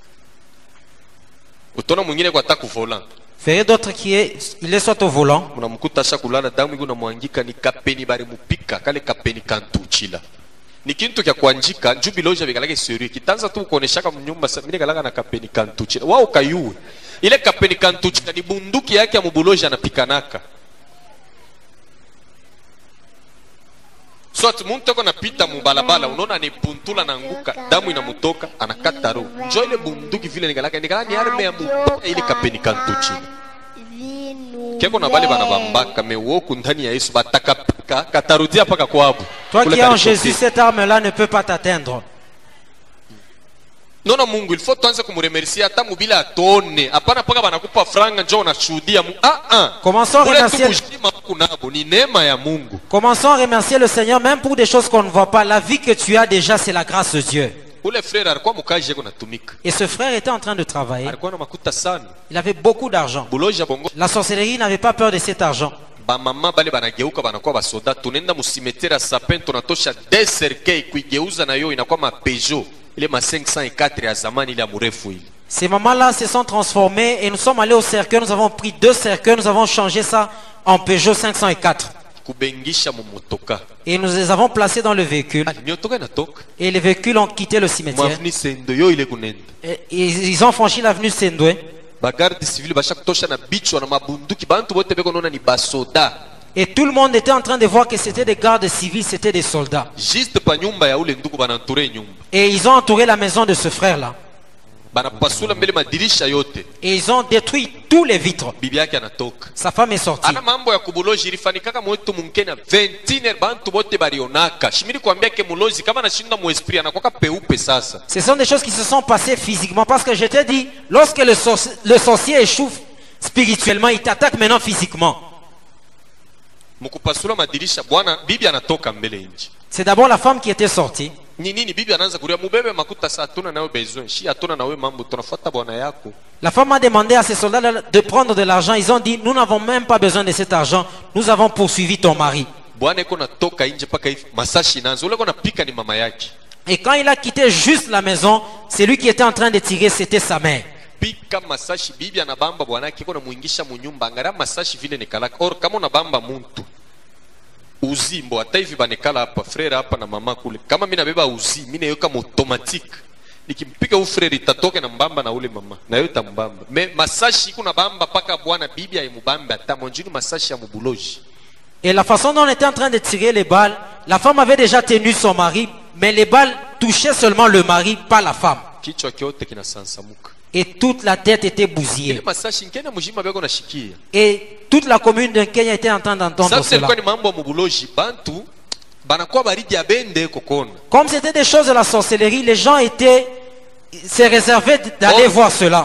Utona mwingine kwa taku volant. Ferez d'autres qui est, il est soit au volant. Unamkuta shakulala damu iko namwangika ni kapeni bari mupika kale kapeni kantuchila. Ni kintu kya kuanjika jubiloja bikalake seri kitanza tu kuoneshaka mnyumba mimi kalaka na kapeni kantuchila. Wao kayue. Ile kapeni kantuchila ni bunduki yake ya mubuloja anapikanaka. Swat muntu ako napita mubalabala unaona ni puntula na nguka damu inamutoka anakata roho. Njoo ile bunduki vile nikalaka ni arme ya mupaka ile kapeni kantuchila. Keko na bale bana bambaka me woku ndani ya Yesu batakapika katarudia paka kwabo. Toi qui es en Jésus, cette arme-là ne peut pas t'atteindre. Nona Mungu, il faut tuanze kumuremercia hata mubila atone. Hapana paka banakupa franga njoo unashuhudia. Commençons à remercier. Ni neema ya Mungu. Commençons à remercier le Seigneur même pour des choses qu'on ne voit pas. La vie que tu as déjà, c'est la grâce de Dieu. Ule frère alikuwa mukaji yako natumika. Et ce frère était en train de travailler. Alikuwa na makuta sana. Il avait beaucoup d'argent. Buloja bongo. La sorcellerie n'avait pas peur de cet argent. Ba mama bale banageuka banakuwa basoda. Tunaenda musimetera sapin tunatosha deserkei kuigeuza na yo inakuwa ma Peugeot. Ile ma 504 ya zamani ile mrefu ile. Ces mamans-là se sont transformées et nous sommes allés au cercueil. Nous avons pris 2 cercueils. Nous avons changé ça en Peugeot 504. Kubengisha mumotoka. Et nous les avons placés dans le véhicule. Et les véhicules ont quitté le cimetière. Et ils ont franchi l'avenue Sendwe. Et tout le monde était en train de voir que c'était des gardes civils, c'était des soldats. Et ils ont entouré la maison de ce frère-là. Et ils ont détruit tous les vitres. Sa femme est sortie. Ce sont des choses qui se sont passées physiquement. Parce que je t'ai dit, lorsque le sorcier échoue spirituellement, il t'attaque maintenant physiquement. C'est d'abord la femme qui était sortie. La femme a demandé à ces soldats de prendre de l'argent. Ils ont dit, nous n'avons même pas besoin de cet argent. Nous avons poursuivi ton mari. Et quand il a quitté juste la maison, celui qui était en train de tirer, c'était sa mère. Uzi mbo hata hivi banekala hapa frère hapa na mama kule kama mimi nabeba uzi mimi nayo kama automatique nikimpiga u frère itatoke na mbamba na ule mama na yote tambamba me masashi kuna bamba paka bwana bibi aimubamba hata monjini masashi ya mubuloji. Et la façon dont on était en train de tirer les balles, la femme avait déjà tenu son mari, mais les balles touchaient seulement le mari, pas la femme. Kichwa kyote kinasansamuka. Et toute la tête était bousillée. Et toute la commune de Kenya était en train d'entendre cela. Comme c'était des choses de la sorcellerie, les gens se réservaient d'aller voir cela.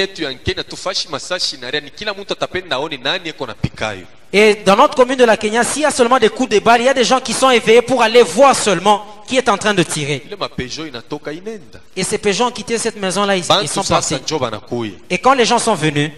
Et dans notre commune de la Kenya, s'il y a seulement des coups de balle, il y a des gens qui sont éveillés pour aller voir seulement qui est en train de tirer. Et ces Peugeot ont quitté cette maison-là, ils sont partis. Et quand les gens sont venus,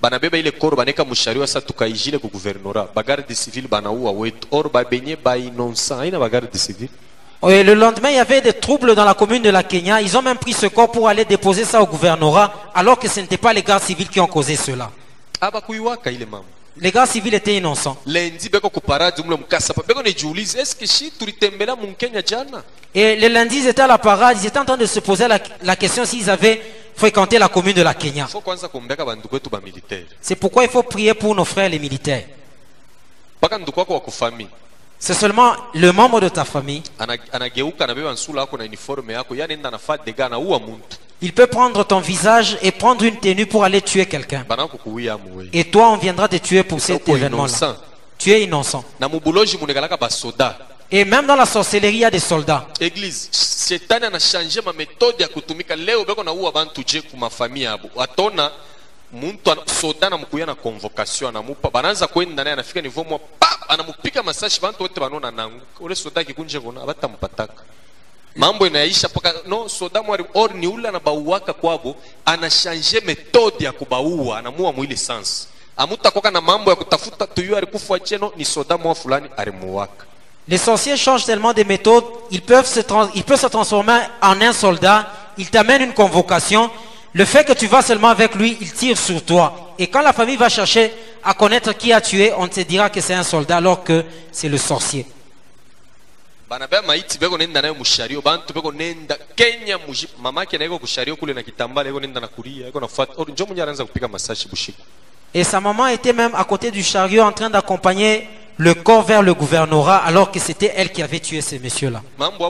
banabeba ile koro baneka mushariwa sa tukaijile ku gouvernorat bagarde civil banaua wetu or babenye ba innocent haina bagarde civil. Et le lendemain, il y avait des troubles dans la commune de la Kenya. Ils ont même pris ce corps pour aller déposer ça au gouvernorat, alors que ce n'était pas les gardes civils qui ont causé cela. Abakuiwaka ile mama. Les gardes civils étaient innocents. Lendi beko kuparadi mule mkasa pa beko nejiulize est-ce que shi tulitembela mu Kenya jana? Et le lundi, ils étaient à la parade, ils étaient en train de se poser la question s'ils avaient fréquenté la commune de la Kenya. Faut kwanza kumbeka bandu kwetu ba militaire. C'est pourquoi il faut prier pour nos frères les militaires. Baka ndugu wako wa kufami. C'est seulement le membre de ta famille. Anageuka na beba nsula yako na uniforme yako yani nenda na fat de gana uwa muntu. Il peut prendre ton visage et prendre une tenue pour aller tuer quelqu'un. Bana kukuia muwe. Et toi, on viendra te tuer pour cet événement-là. Tu es innocent. Na mubuloji munegalaka ba soda. Et même dans la sorcellerie, il y a des soldats. Église, Shetani ana changer ma méthode ya kutumika leo beko na uwa bantu je ku mafamia yabo. Atona muntu soda na mkuya na convocation anamupa bananza kwenda naye anafika niveau mwa anamupika masashi bantu wote banona nangu. Ule soda kikunje vona abatampataka. Mambo inaisha paka no soda mwari or ni ula na bauwaka kwabo ana changer méthode ya kubaua anamua mwili sans. Amuta koka na mambo ya kutafuta tuyu alikufa cheno ni soda mwa fulani alimuwaka. Les sorciers changent tellement de méthodes, ils peuvent se transformer en un soldat, ils t'amènent une convocation. Le fait que tu vas seulement avec lui, il tire sur toi. Et quand la famille va chercher à connaître qui a tué, on te dira que c'est un soldat alors que c'est le sorcier. Banabea maiti beko nenda nayo mushario bantu beko nenda Kenya mamake na iko kushario kule na kitambala iko nenda na kuria iko nafuata or njomo nyaanza kupika masashi bushiku. Et sa maman était même à côté du chariot en train d'accompagner le corps vers le gouvernorat alors que c'était elle qui avait tué ces messieurs-là.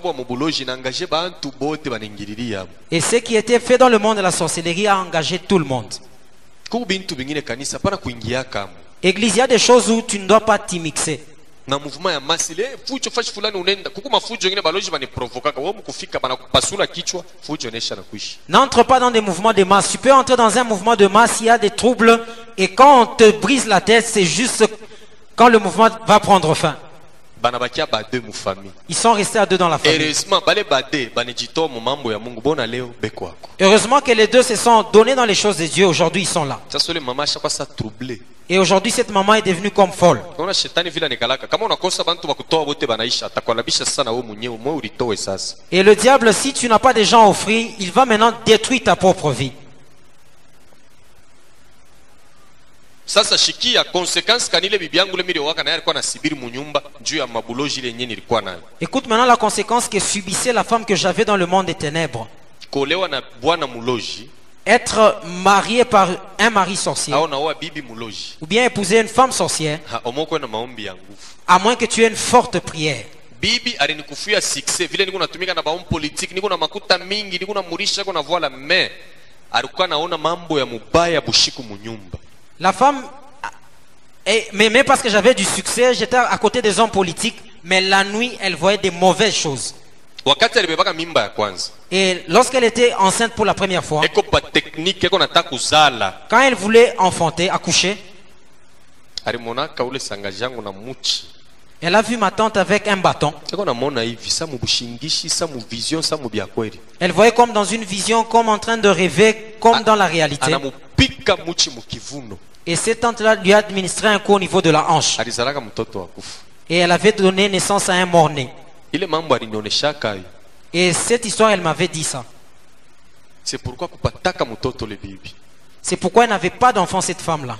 Et ce qui était fait dans le monde de la sorcellerie a engagé tout le monde. Église, il y a des choses où tu ne dois pas t'y mixer. N'entre pas dans des mouvements de masse. Tu peux entrer dans un mouvement de masse, il y a des troubles et quand on te brise la tête, c'est juste quand le mouvement va prendre fin. Ils sont restés à deux dans la famille. Heureusement que les deux se sont donnés dans les choses de Dieu. Aujourd'hui, ils sont là. Et aujourd'hui, cette maman est devenue comme folle. Et le diable, si tu n'as pas de gens à offrir, il va maintenant détruire ta propre vie. Sasa shikia conséquence kanile bibi yangu le miliwaka na alikuwa nasibiri munyumba juu ya mabuloji ile yenyewe nilikuwa nayo. Écoute maintenant la conséquence que subissait la femme que j'avais dans le monde des ténèbres. Kolewa na bwana muloji. Être marié par un mari sorcier. Au na wa bibi muloji. Ou bien épouser une femme sorcière. Omoko na maombi ya nguvu. À moins que tu aies une forte prière. Bibi alinikufia succès vile niko natumika na baum politique niko na makuta mingi niko na murisha niko na voila mais alikuwa naona mambo ya mubaya bushiku munyumba. La femme m'aimait parce que j'avais du succès, j'étais à côté des hommes politiques, mais la nuit, elle voyait des mauvaises choses. Et lorsqu'elle était enceinte pour la première fois, quand elle voulait enfanter, accoucher, elle a vu ma tante avec un bâton. Elle voyait comme dans une vision, comme en train de rêver, comme dans la réalité. Et cette tante-là lui a administré un coup au niveau de la hanche. Et elle avait donné naissance à un mort-né. Et cette histoire, elle m'avait dit ça. C'est pourquoi elle n'avait pas d'enfant, cette femme-là.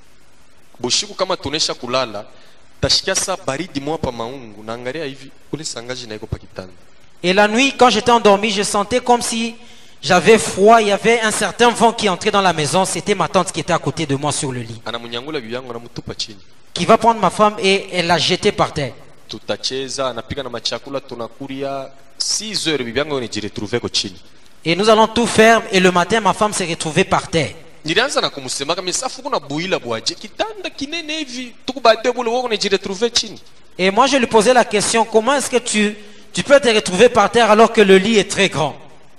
Et la nuit, quand j'étais endormi, je sentais comme si j'avais froid, il y avait un certain vent qui entrait dans la maison. C'était ma tante qui était à côté de moi sur le lit. Qui va prendre ma femme et elle l'a jetée par terre. Et nous allons tout faire et le matin ma femme s'est retrouvée par terre. Et moi je lui posais la question, comment est-ce que tu peux te retrouver par terre alors que le lit est très grand?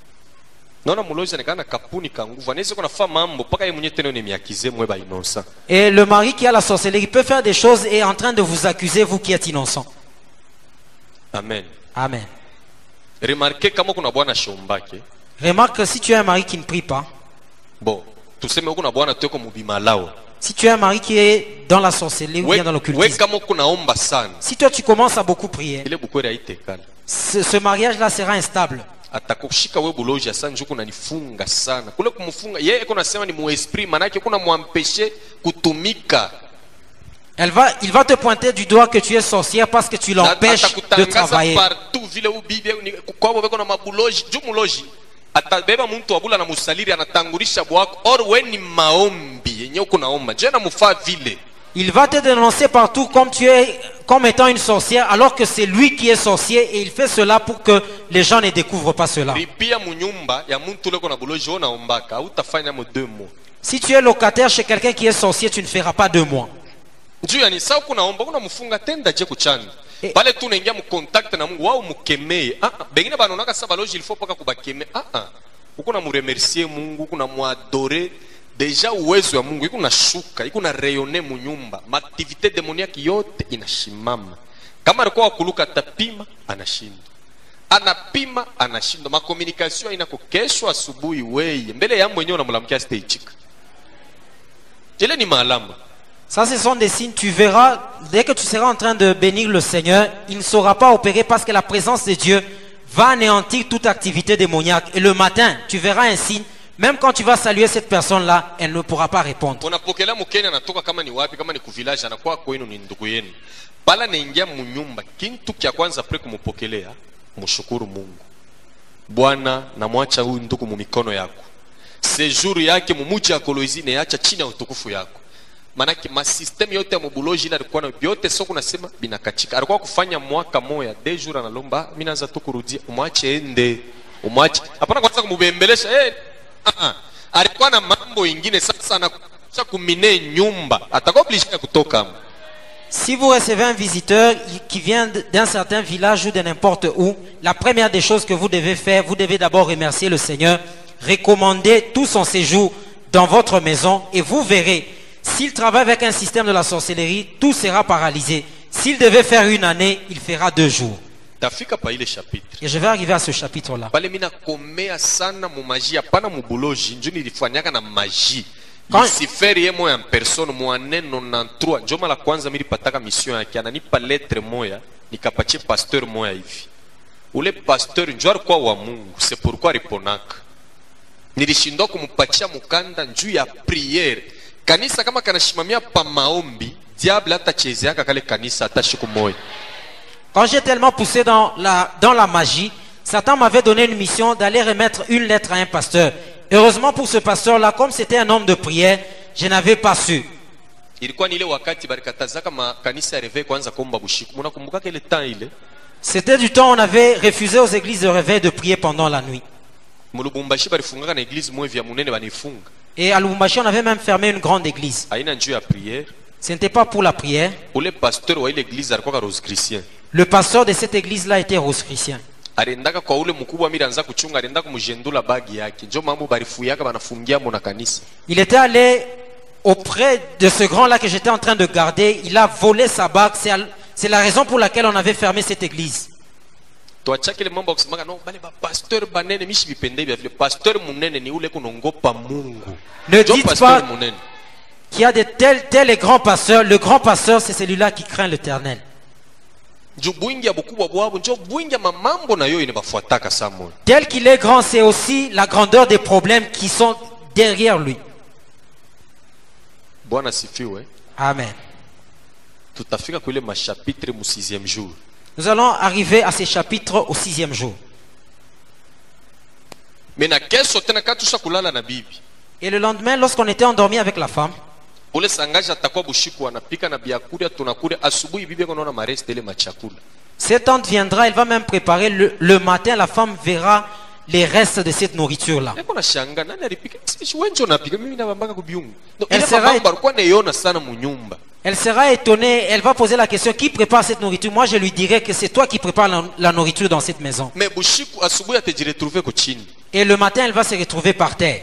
Et le mari qui a la sorcellerie peut faire des choses et est en train de vous accuser, vous qui êtes innocent. Amen. Amen. Remarque que si tu as un mari qui ne prie pas, bon, tuseme huko na bwana tuko mubimalao. Si tu es un mari qui est dans la sorcellerie ou bien dans l'occultisme, kama uko naomba sana, si toi tu commences à beaucoup prier, ile bukweli haitekana. ce mariage-là sera instable. Atakushika wewe buloji sana njuku unanifunga sana. Kule kumfunga yeye iko nasema ni muesprit, manake kuna muampeshe kutumika. Il va te pointer du doigt que tu es sorcière parce que tu l'empêches de travailler. Partout vile ubibi kwa boko na mabuloji, jumuloji. Atabeba mtu wabula na musaliri anatangulisha bwako or we ni maombi yenye uko naomba. Je na mufaa vile. Il va te dénoncer partout comme tu es comme étant une sorcière alors que c'est lui qui est sorcier et il fait cela pour que les gens ne découvrent pas cela. Ripia munyumba ya mtu leko na buloji ona ombaka utafanya mo 2 mois. Si tu es locataire chez quelqu'un qui est sorcier, tu ne feras pas 2 mois. Njoo yani sasa kuna omba kuna mfunga tenda je kuchana. Pale tu unaingia mu contact na Mungu wao mukemee. Bengine banonaka sasa baloji il faut paka kubakemee. Uko na muremercier Mungu, kuna muadorer. Deja uwezo wa Mungu iko nashuka, iko na rayonner mu nyumba. Ma activité démoniaque yote inashimama. Kama alikuwa wakuluka tapima anashinda. Anapima anashinda. Ma communication inako kesho asubuhi wewe. Mbele ya mwenyewe unamlamkia stage. Ile ni maalama. Ça, ce sont des signes. Tu verras, dès que tu seras en train de bénir le Seigneur, il ne saura pas opérer parce que la présence de Dieu va anéantir toute activité démoniaque. Et le matin, tu verras un signe. Même quand tu vas saluer cette personne-là, elle ne pourra pas répondre. Unapokela mkenya anatoka kama ni wapi, kama ni kuvillage anakuwa kwenu ni ndugu yenu. Pala naingia munyumba, kintu kya kwanza pre kumupokelea, mshukuru Mungu. Bwana, namwacha huyu ndugu mu mikono yako. Sejuru yake mumuji akoloizi ne acha chini ya utukufu yako. Manake ma system yote ya mubuloji ila alikuwa na biote soko nasema binakachika. Alikuwa kufanya mwaka moya, 2 jours analomba, mimi naanza tu kurudia, umwache ende, umwache. Hapana kwanza kumubembelesha, alikuwa na mambo ingine sasa anakuja kumine nyumba, atakuwa obligé kutoka. Si vous recevez un visiteur qui vient d'un certain village ou de n'importe où, la première des choses que vous devez faire, vous devez d'abord remercier le Seigneur, recommander tout son séjour dans votre maison et vous verrez, s'il travaille avec un système de la sorcellerie, tout sera paralysé. S'il devait faire 1 année, il fera 2 jours. Et je vais arriver à ce chapitre-là. Lucifer ye moya en personne mwane 93 njoma la kwanza milipataka mission yake ananipa lettre moya nikapatie pasteur moya hivi. Ule pasteur njoo alikuwa wa Mungu, c'est pourquoi riponaka. Nilishindwa kumpatia mukanda njuu ya prière. Kanisa kama kanashimamia pa maombi, diable atachezeaka kale kanisa hata siku moja. Quand j'ai tellement poussé dans la magie, Satan m'avait donné une mission d'aller remettre une lettre à un pasteur. Heureusement pour ce pasteur-là, comme c'était un homme de prière, je n'avais pas su. C'était du temps où on avait refusé aux églises de réveil de prier pendant la nuit. Et à Lubumbashi, on avait même fermé une grande église. Ce n'était pas pour la prière. Le pasteur de cette église-là était rose-chrétien. Il était allé auprès de ce grand-là que j'étais en train de garder. Il a volé sa bague. C'est la raison pour laquelle on avait fermé cette église. Ne dites pas qu'il y a de tels et grands pasteurs. Le grand pasteur, c'est celui-là qui craint l'Éternel. Tel qu'il est grand, c'est aussi la grandeur des problèmes qui sont derrière lui. Amen. Nous allons arriver à ces chapitres au 6e jour. Et le lendemain, lorsqu'on était endormi avec la femme, cette tante viendra, elle va même préparer le matin, la femme verra les restes de cette nourriture-là. Elle sera étonnée, elle va poser la question, qui prépare cette nourriture? Moi je lui dirai que c'est toi qui prépares la nourriture dans cette maison. Et le matin elle va se retrouver par terre.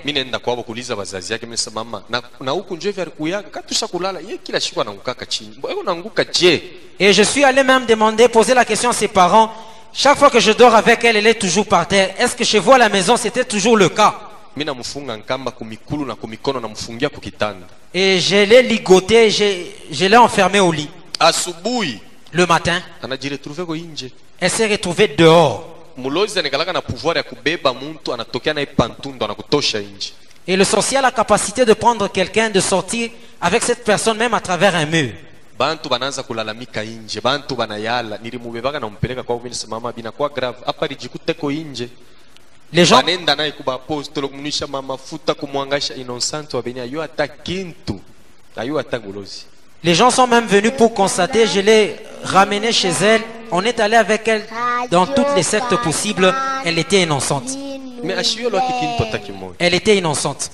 Et je suis allé même demander, poser la question à ses parents. Chaque fois que je dors avec elle, elle est toujours par terre. Est-ce que chez vous à la maison c'était toujours le cas? mimi namfunga nkamba kumikulu na kumikono namfungia kukitanda. Et je l'ai ligoté, je l'ai enfermé au lit. Asubuhi Le matin, anajiretrouve ko nje. elle s'est retrouvée dehors. Mulozi anakalaka na pouvoir ya kubeba muntu anatokea na ipantundo anakutosha nje. Et le sorcier a la capacité de prendre quelqu'un, de sortir avec cette personne même à travers un mur. Bantu banaanza kulalamika nje, bantu banayala, nilimubebaka na mpeleka kwa mimi mama binakuwa grave. Hapa lijikuteko nje. Les gens, Banenda naye kuba apostolo kumnisha mama futa kumwangasha innocent wa benia yo hata kintu. Ayo hata gulozi. les gens sont même venus pour constater, je l'ai ramenée chez elle. On est allé avec elle dans toutes les sectes possibles. Elle était innocente. Mais ashiyo lo kintu hata kimoja. Elle était innocente.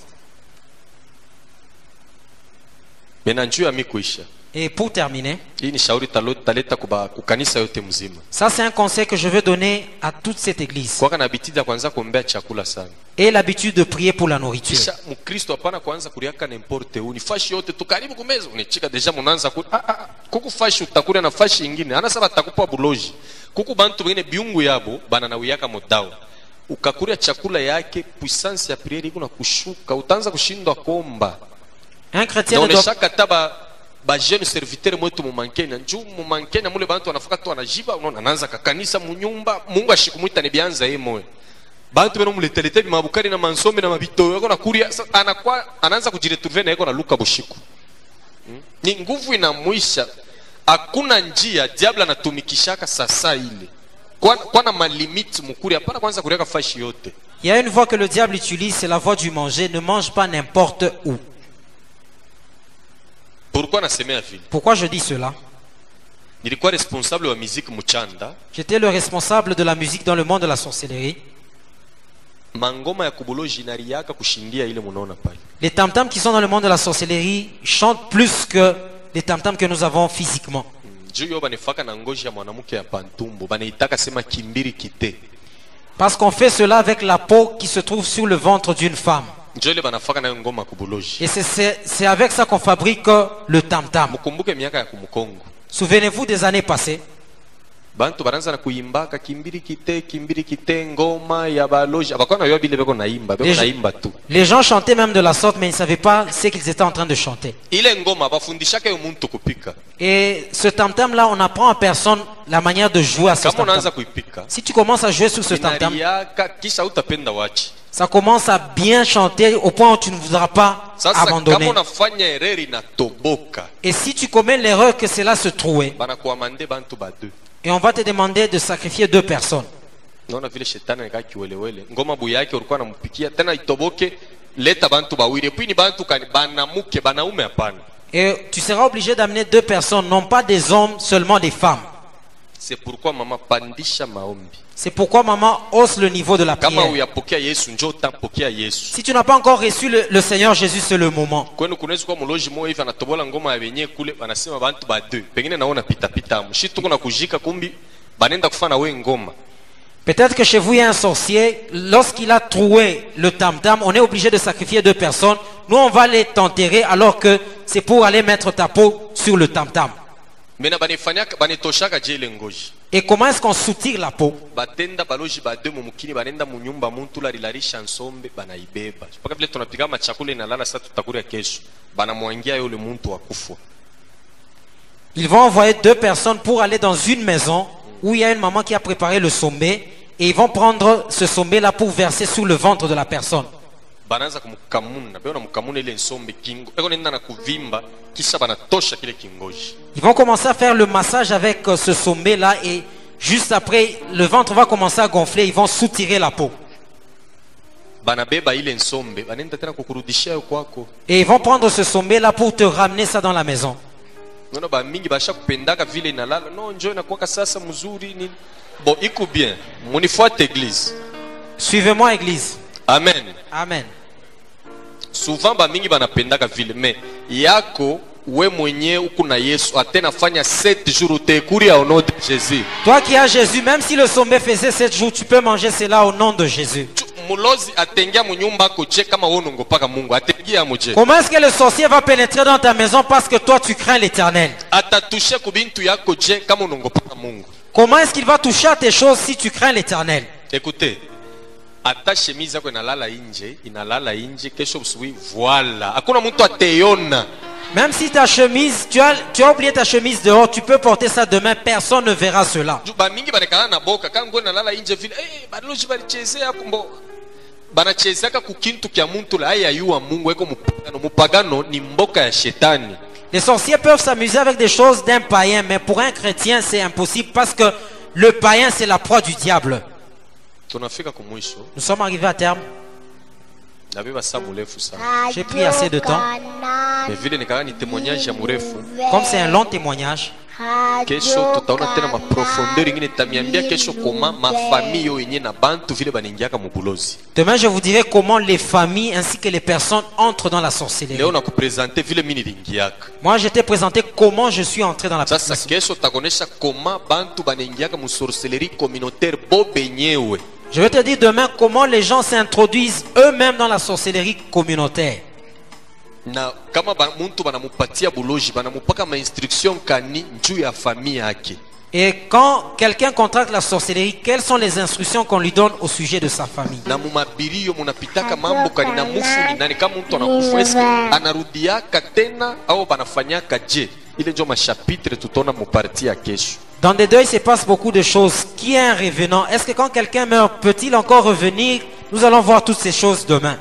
Mena njuu ya mikuisha. Et pour terminer, Hii ni shauri taleta kukanisa yote mzima. ça c'est un conseil que je veux donner à toute cette église. Kwa kana bitida kwanza kuombea chakula sana. Et l'habitude de prier pour la nourriture. Kisha mkristo hapana kwanza kuriaka n'importe uni fashi yote tu karibu kumeza unichika deja munaanza ku kuku fashi utakula na fashi nyingine ana saba takupa buloji kuku bantu wengine biungu yabo bana na uyaka modao ukakuria chakula yake puissance ya priere iko na kushuka utaanza kushindwa komba Un chrétien na ne doit, unashaka taba ba jeune serviteur mwetu mumankenya njuu mumankenya mule bantu wanafuka tu wanajiba unaona anaanza kakanisa munyumba Mungu ashikumuita ni bianza yeye moyo bantu beno muletelete bimabukari na mansombe na mabito yako na kuria anakuwa anaanza kujiretrouver na yako na luka bushiku. Ni nguvu inamwisha, hakuna njia diablo anatumikishaka sasa ile kwa na malimite mukuri hapana kwanza kuriaka fashi yote. il y a une voie que le diable utilise, c'est la voie du manger. Ne mange pas n'importe où. Pourquoi nasemea vile? Pourquoi je dis cela? Nilikuwa responsable wa musique muchanda, J'étais le responsable de la musique dans le monde de la sorcellerie. mangoma ya kubuloji inariaka kushindia ile munaona pale. Les tam-tams qui sont dans le monde de la sorcellerie chantent plus que les tam-tams que nous avons physiquement. Juu yo banefaka na ngoji ya mwanamke ya pantumbo banaitaka sema kimbiri kite. Parce qu'on fait cela avec la peau qui se trouve sur le ventre d'une femme. Njoo ile banafaka na ngoma kubuloji. Et c'est avec ça qu'on fabrique le tam-tam. Mukumbuke miaka ya kumukongo. Souvenez-vous des années passées. Bantu baranza na kuimbaka kimbiri kite ngoma ya baloji abakona na yo bile beko naimba beko naimba tu. Les gens chantaient même de la sorte, mais ils ne savaient pas ce qu'ils étaient en train de chanter. Ile ngoma bafundishaka yo muntu kupika. Et ce tam-tam là, on apprend à personne la manière de jouer à ce Kama unaanza tam-tam. kuipika Si tu commences à jouer sur ce tam-tam, inariaka kisha utapenda wachi. ça commence à bien chanter au point où tu ne voudras pas Sasa kama abandonner. unafanya ereri na toboka Et si tu commets l'erreur que cela se trouve, bana kuamande bantu ba deux. et on va te demander de sacrifier 2 personnes. Naona vile shetani anakaa kiwelewele. Ngoma buya yake ulikuwa unampikia tena itoboke leta bantu bawili. Puis ni bantu kani banamuke banaume hapana. Et tu seras obligé d'amener 2 personnes, non pas des hommes, seulement des femmes. C'est pourquoi mama pandisha maombi. C'est pourquoi maman hausse le niveau de la Kama prière. uyapokea Yesu njoo utapokea Yesu. Si tu n'as pas encore reçu le Seigneur Jésus, c'est le moment. Kwenu kunaweza kuwa mloji moja hivi anatobola ngoma ya wenyewe kule wanasema bantu ba deux. Pengine naona pita pita mshitu kuna kujika kumbi banenda kufana we ngoma. Peut-être que chez vous, il y a un sorcier. Lorsqu'il a troué le tam-tam, on est obligé de sacrifier 2 personnes. Nous, on va les t'enterrer alors que c'est pour aller mettre ta peau sur le tam-tam. Mena banifanyaka banitoshaka jele ngoji. Et comment est-ce qu'on soutire la peau? Batenda baloji ba deux mumukini banenda munyumba muntu la rilarisha nsombe banaibeba. Mpaka vile tunapika machakula inalala sasa tutakuria kesho. Banamwangia yule muntu akufwa. Ils vont envoyer 2 personnes pour aller dans une maison où il y a une maman qui a préparé le sommé. Et ils vont prendre ce sommé-là pour verser sur le ventre de la personne. Banaanza kumkamuna, bwana mkamuna ile nsombe kingo. Eko nenda na kuvimba kisha banatosha kile kingoji. Ils vont commencer à faire le massage avec ce sommé-là et juste après, le ventre va commencer à gonfler. Ils vont soutirer la peau. Banabeba ile nsombe, banenda tena kukurudishia kwako. Et ils vont prendre ce sommé-là pour te ramener ça dans la maison. Unaona ba mingi basha kupendaka vile inalala. No njoo inakuwa sasa mzuri ni. Bon, iko bien. Munifuate église. Suivez-moi, église. Amen. Amen. Souvent ba mingi banapendaka vile mais yako we mwenye uko na Yesu atena fanya 7 jours utekuria au nom de Jésus. Toi qui as Jésus, même si le sommet faisait 7 jours, tu peux manger cela au nom de Jésus. Mulozi atengia munyumba ko je kama wonongo paka Mungu atengia muje. Comment est-ce que le sorcier va pénétrer dans ta maison parce que toi tu crains l'Éternel? Atatushe kubintu yako je kama unongo paka Mungu. Comment est-ce qu'il va toucher à tes choses si tu crains l'Éternel? Écoutez, ata chemise yako inalala nje kesho usubuhi voila hakuna mtu ateiona. Même si ta chemise, tu as oublié ta chemise dehors, tu peux porter ça demain, personne ne verra cela. Bamingi banekala na boka kama ngo nalala nje vile baloji balichezea kumbo banachezeka kukintu kya muntu la ayayua Mungu eko mupagano ni mboka ya shetani. Les sorciers peuvent s'amuser avec des choses d'un païen, mais pour un chrétien, c'est impossible parce que le païen, c'est la proie du diable. Tunafika kumwisho. Nous sommes arrivés à terme. Nabeba saa murefu sana. J'ai pris assez de temps. Mais vile nikaka ni témoignage ya murefu. Comme c'est un long témoignage, Kesho tutaona tena maprofondeur ingine tamiambia kesho koma mafamili yo yenye na bantu vile baningiaka mubulozi. demain je vous dirai comment les familles ainsi que les personnes entrent dans la sorcellerie. Leo nakupresenter vile mimi nilingiaka. Moi je t'ai présenté comment je suis entré dans la Sasa kesho takonesha koma bantu baningiaka mu sorcellerie communautaire bo benyewe. Je vais te dire demain comment les gens s'introduisent eux-mêmes dans la sorcellerie communautaire. Na kama muntu banamupatia buloji banamupaka ma instruction kani njuu ya famille yake. Et quand quelqu'un contracte la sorcellerie, quelles sont les instructions qu'on lui donne au sujet de sa famille? Na mumabirio munapitaka mambo kani na mufu ni nani kama muntu anakufa eske anarudiaka tena au banafanyaka je? Ile ndio mashapitre tutaona mu partie ya kesho. Dans des deuils, il se passe beaucoup de choses. Qui est un revenant? Est-ce que quand quelqu'un meurt, peut-il encore revenir? Nous allons voir toutes ces choses demain.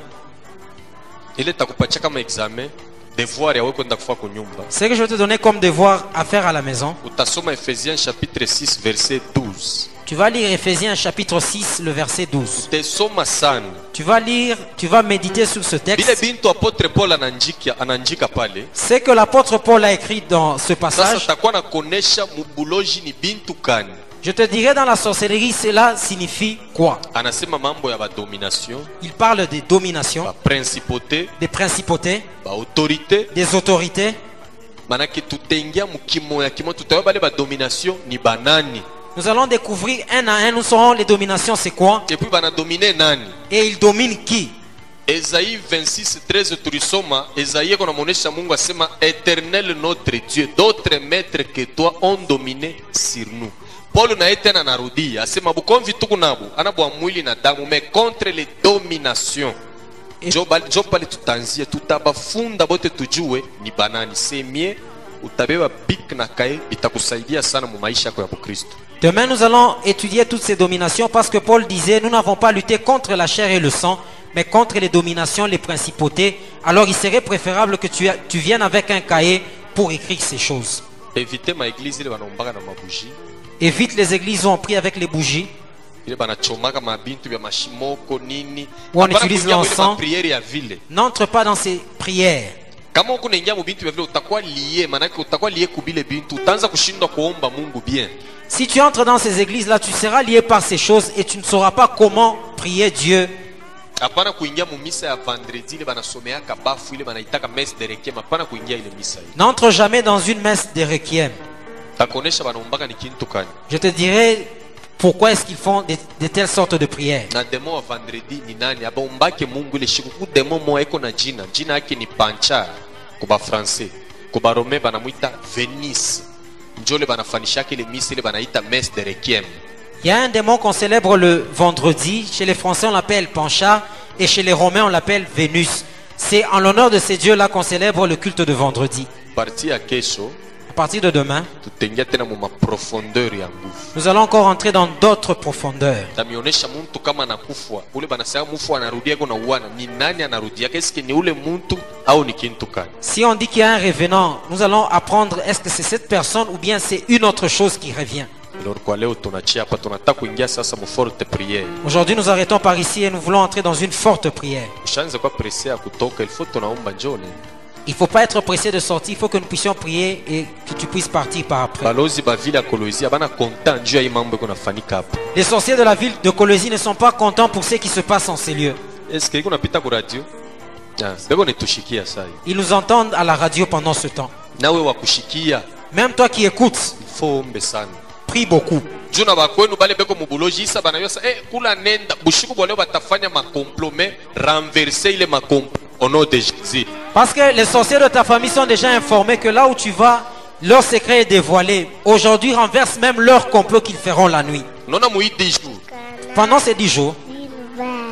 Ile takupatia kama examen devoir ya wewe kwenda kufa kwa nyumba. Ce que je vais te donner comme devoir à faire à la maison. Utasoma Ephésiens chapitre 6 verset 12. Tu vas lire Ephésiens chapitre 6 le verset 12. Tesoma sana. Tu vas lire, tu vas méditer sur ce Bile texte. bintu apôtre Paul ananjika pale. C'est que l'apôtre Paul a écrit dans ce Sasa passage. takuwa na konesha mubuloji ni bintu kani. Je te dirai dans la sorcellerie, cela signifie quoi? Anasema mambo ya ba domination, Il parle des dominations, ba principauté, des principautés, ba autorité. des autorités. Manake tutengia mukimo ya kimo tutayo bale ba domination ni banani. Nous allons découvrir un à un, nous saurons les dominations, c'est quoi? Et puis bana dominer nani? Et ils dominent qui? Esaïe 26:13 tulisoma. Esaïe konamonesha Mungu asema Éternel notre Dieu, d'autres maîtres que toi ont dominé sur nous. Paul na tena anarudia asema bukomvi tuku nabo anabwa mwili na damu mais contre les dominations. Jo pale tutanzie tutabafunda bote tujue ni banani. Semie utabeba bik na kae itakusaidia sana mu maisha yako ya Kristo. Demain, nous allons étudier toutes ces dominations parce que Paul disait, nous n'avons pas lutté contre la chair et le sang, mais contre les dominations, les principautés. Alors il serait préférable que tu viennes avec un cahier pour écrire ces choses. Évitez ma église ile banombaka na mabuji. Évite les églises où on prie avec les bougies, Ile banachomaka mabintu bya mashimoko nini. où on Hapana utilise kuingia mwile l'encens. priere ya vile. N'entre pas dans ces prières. Kama uko naingia mu bintu vya vile utakuwa lié, manake utakuwa lié kubile bintu, utaanza kushindwa kuomba Mungu bien. Si tu entres dans ces églises-là, tu seras lié par ces choses et tu ne sauras pas comment prier Dieu. Hapana kuingia mu misa ya vendredi ile banasomeaka bafu ile banaitaka messe de requiem, hapana kuingia ile misa ile. N'entre jamais dans une messe de requiem. Takonesha banaombaka ni kintu kani. Je te dirai pourquoi est-ce qu'ils font de telles sortes de prières. Na demo wa vendredi ni nani? Abaombake Mungu ile siku ku demo moja iko na jina. Jina yake ni Panchar kwa français. Kwa Rome banamuita Venise. Njole banafanishaka ile misa ile banaita messe de requiem. Il y a un démon qu'on célèbre le vendredi. Chez les Français, on l'appelle Panchar. Et chez les Romains, on l'appelle Vénus. C'est en l'honneur de ces dieux-là qu'on célèbre le culte de vendredi. Parti ya kesho À partir de demain, tutengia tena mu profondeur ya nguvu. nous allons encore entrer dans d'autres profondeurs. Tamionesha muntu kama anakufa. Ule banasema mufu anarudia kuna uwana. Ni nani anarudia? Eske ni ule muntu au ni kintu kani? Si on dit qu'il y a un revenant, nous allons apprendre est-ce que c'est cette personne ou bien c'est une autre chose qui revient. Alors kwa leo tunachia hapa tunataka kuingia sasa mu forte prière. Aujourd'hui, nous arrêtons par ici et nous voulons entrer dans une forte prière. Ushaanza kwa presse ya kutoka, il faut tunaomba njone. Il ne faut pas être pressé de sortir, il faut que nous puissions prier et que tu puisses partir par après. Balozi ba vile ya Kolwezi abana content njoo ya hii mambo iko nafanyika hapa. Les sorciers de la ville de Colosie ne sont pas contents pour ce qui se passe en ces lieux. Est-ce que iko napita ku radio? Ah, bego netushikia sasa. Ils nous entendent à la radio pendant ce temps. Nawe wa kushikia, Même toi qui écoutes, il faut ombe sana. prie beaucoup. Juna bakwenu bale beko mubuloji isa banayosa kula nenda bushiku bwaleo batafanya makomplome renverser ile makomplome au nom de Jésus. Parce que les sorciers de ta famille sont déjà informés que là où tu vas, leur secret est dévoilé. Aujourd'hui, renverse même leur complot qu'ils feront la nuit. Nona mu 10 jours. Pendant ces 10 jours,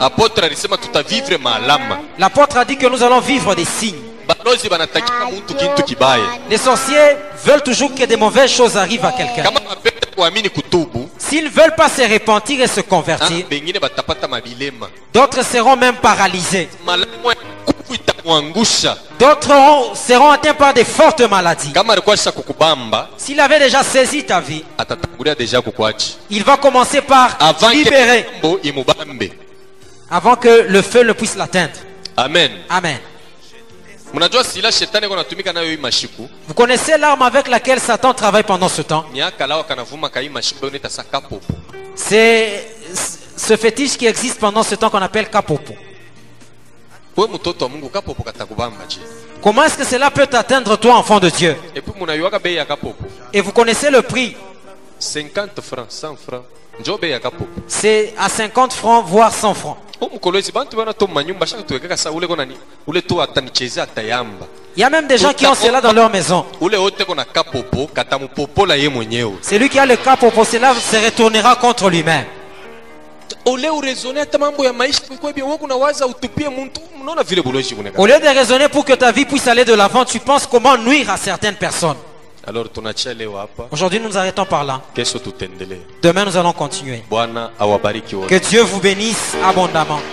apôtre alisema tutavivre maalama. L'apôtre a dit que nous allons vivre des signes. Balozi banatakika muntu kintu kibaya. Les sorciers veulent toujours que des mauvaises choses arrivent à quelqu'un. Kama bapenda kuamini kutubu, S'ils ne veulent pas se repentir et se convertir, bengine batapata mabilema. d'autres seront même paralysés. Malamu kufu itamwangusha. D'autres seront atteints par des fortes maladies. Kama alikuwa sha kukubamba, S'il avait déjà saisi ta vie, atatangulia deja kukwachi. il va commencer par Avant libérer, que mambo imubambe. avant que le feu ne puisse l'atteindre. Amen. Amen. Mnajua sila shetani kwa natumika nayo hii mashiku. Vous connaissez l'arme avec laquelle Satan travaille pendant ce temps? Miaka lao kanavuma kai mashiku neta sakapopo. C'est ce fétiche qui existe pendant ce temps qu'on appelle kapopo. Wewe mtoto wa Mungu kapopo katakubamba je. Comment est-ce que cela peut t'atteindre, toi, enfant de Dieu? Et puis mnayuaka bei ya kapopo. Et vous connaissez le prix? 50 francs, 100 francs. Njo bei ya kapopo. C'est à 50 francs, voire 100 francs. Umukolezi bantu bana to manyumba shaka tuwekeka sa ule kona ni ule tu atanichezea atayamba. Il y a même des gens qui ont cela dans leur maison. Ule wote kona kapopo katamupopola ye mwenyewe. Celui qui a le kapopo, cela se retournera contre lui-même. Ole urezone hata mambo ya maisha kwa bien wewe unawaza utupie mtu unaona vile buloji kuneka. Au lieu de raisonner pour que ta vie puisse aller de l'avant, tu penses comment nuire à certaines personnes. Alors tunachia leo hapa. Aujourd'hui, nous nous arrêtons par là. Kesho tutendelee. Demain, nous allons continuer. Bwana awabariki wote. Que Dieu vous bénisse abondamment.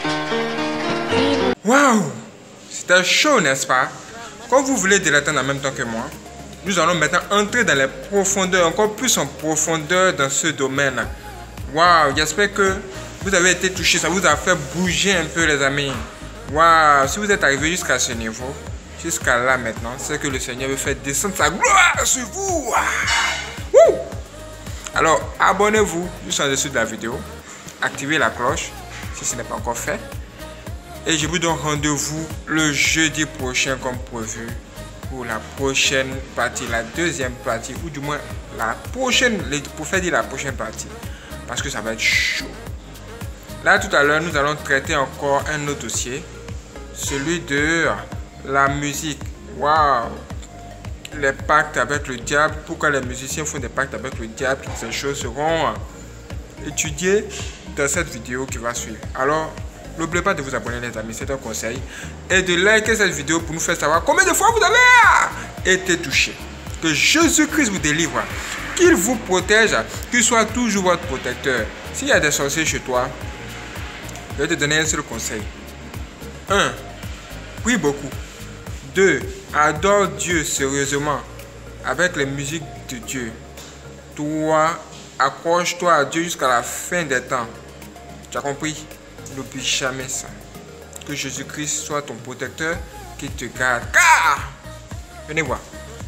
Waouh! C'était chaud, n'est-ce pas? Comme vous voulez dilater en même temps que moi, nous allons maintenant entrer dans les profondeurs, encore plus en profondeur dans ce domaine. Waouh! J'espère que vous avez été touchés, ça vous a fait bouger un peu, les amis. Waouh! Si vous êtes arrivé jusqu'à ce niveau, jusqu'à là maintenant, c'est que le Seigneur veut faire descendre sa gloire sur vous. Wouh! Alors, abonnez-vous juste en dessous de la vidéo, activez la cloche si ce n'est pas encore fait. Et je vous donne rendez-vous le jeudi prochain comme prévu pour la prochaine partie, la deuxième partie, ou du moins la prochaine, pour faire dire la prochaine partie, parce que ça va être chaud. Là tout à l'heure, nous allons traiter encore un autre dossier, celui de la musique. Waouh! Les pactes avec le diable, pourquoi les musiciens font des pactes avec le diable, toutes ces choses seront étudiées dans cette vidéo qui va suivre. Alors, n'oubliez pas de vous abonner les amis, c'est un conseil. Et de liker cette vidéo pour nous faire savoir combien de fois vous avez été touché. Que Jésus-Christ vous délivre. Qu'il vous protège. Qu'il soit toujours votre protecteur. S'il y a des sorciers chez toi, je vais te donner un seul conseil. 1. Prie beaucoup. 2. Adore Dieu sérieusement avec les musiques de Dieu. 3. Accroche-toi à Dieu jusqu'à la fin des temps. Tu as compris? N'oublie jamais ça. Que Jésus-Christ soit ton protecteur, qui te garde. Car, venez voir.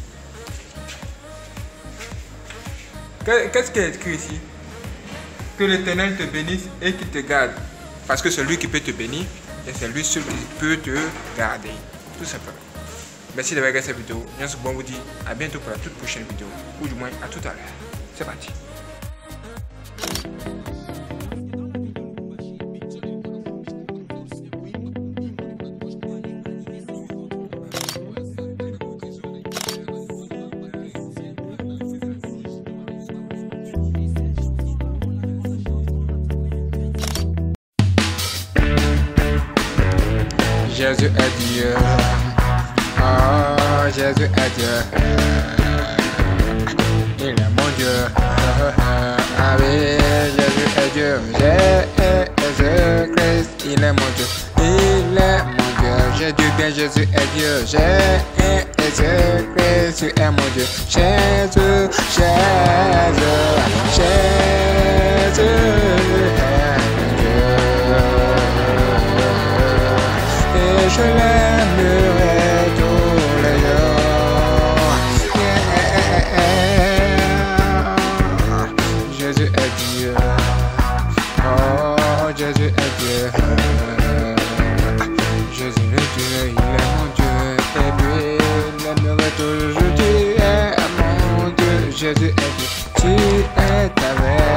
Qu'est-ce qui est écrit ici? Que l'Éternel te bénisse et qu'il te garde. Parce que c'est lui qui peut te bénir et c'est lui seul qui peut te garder. Tout simplement. Merci d'avoir regardé cette vidéo. On vous dit à bientôt pour la toute prochaine vidéo. Ou du moins à tout à l'heure. C'est parti. Jésus est Dieu. Oh, Jésus est Dieu. Il est mon Dieu. Ah oui, Jésus est Dieu. Jésus-Christ, il est mon Dieu. Il est mon Dieu. J'ai dit bien, Jésus est Dieu. Jésus-Christ, tu es mon Dieu. Jésus, Jésus, Jésus est mon Dieu. Et je l'aimerai tous les jours. Jésus est Dieu. Oh, Jésus est Dieu. Jésus est Dieu, il est mon Dieu. Et lui, il l'aimerait toujours. Tu es mon Dieu. Jésus est Dieu. Tu es avec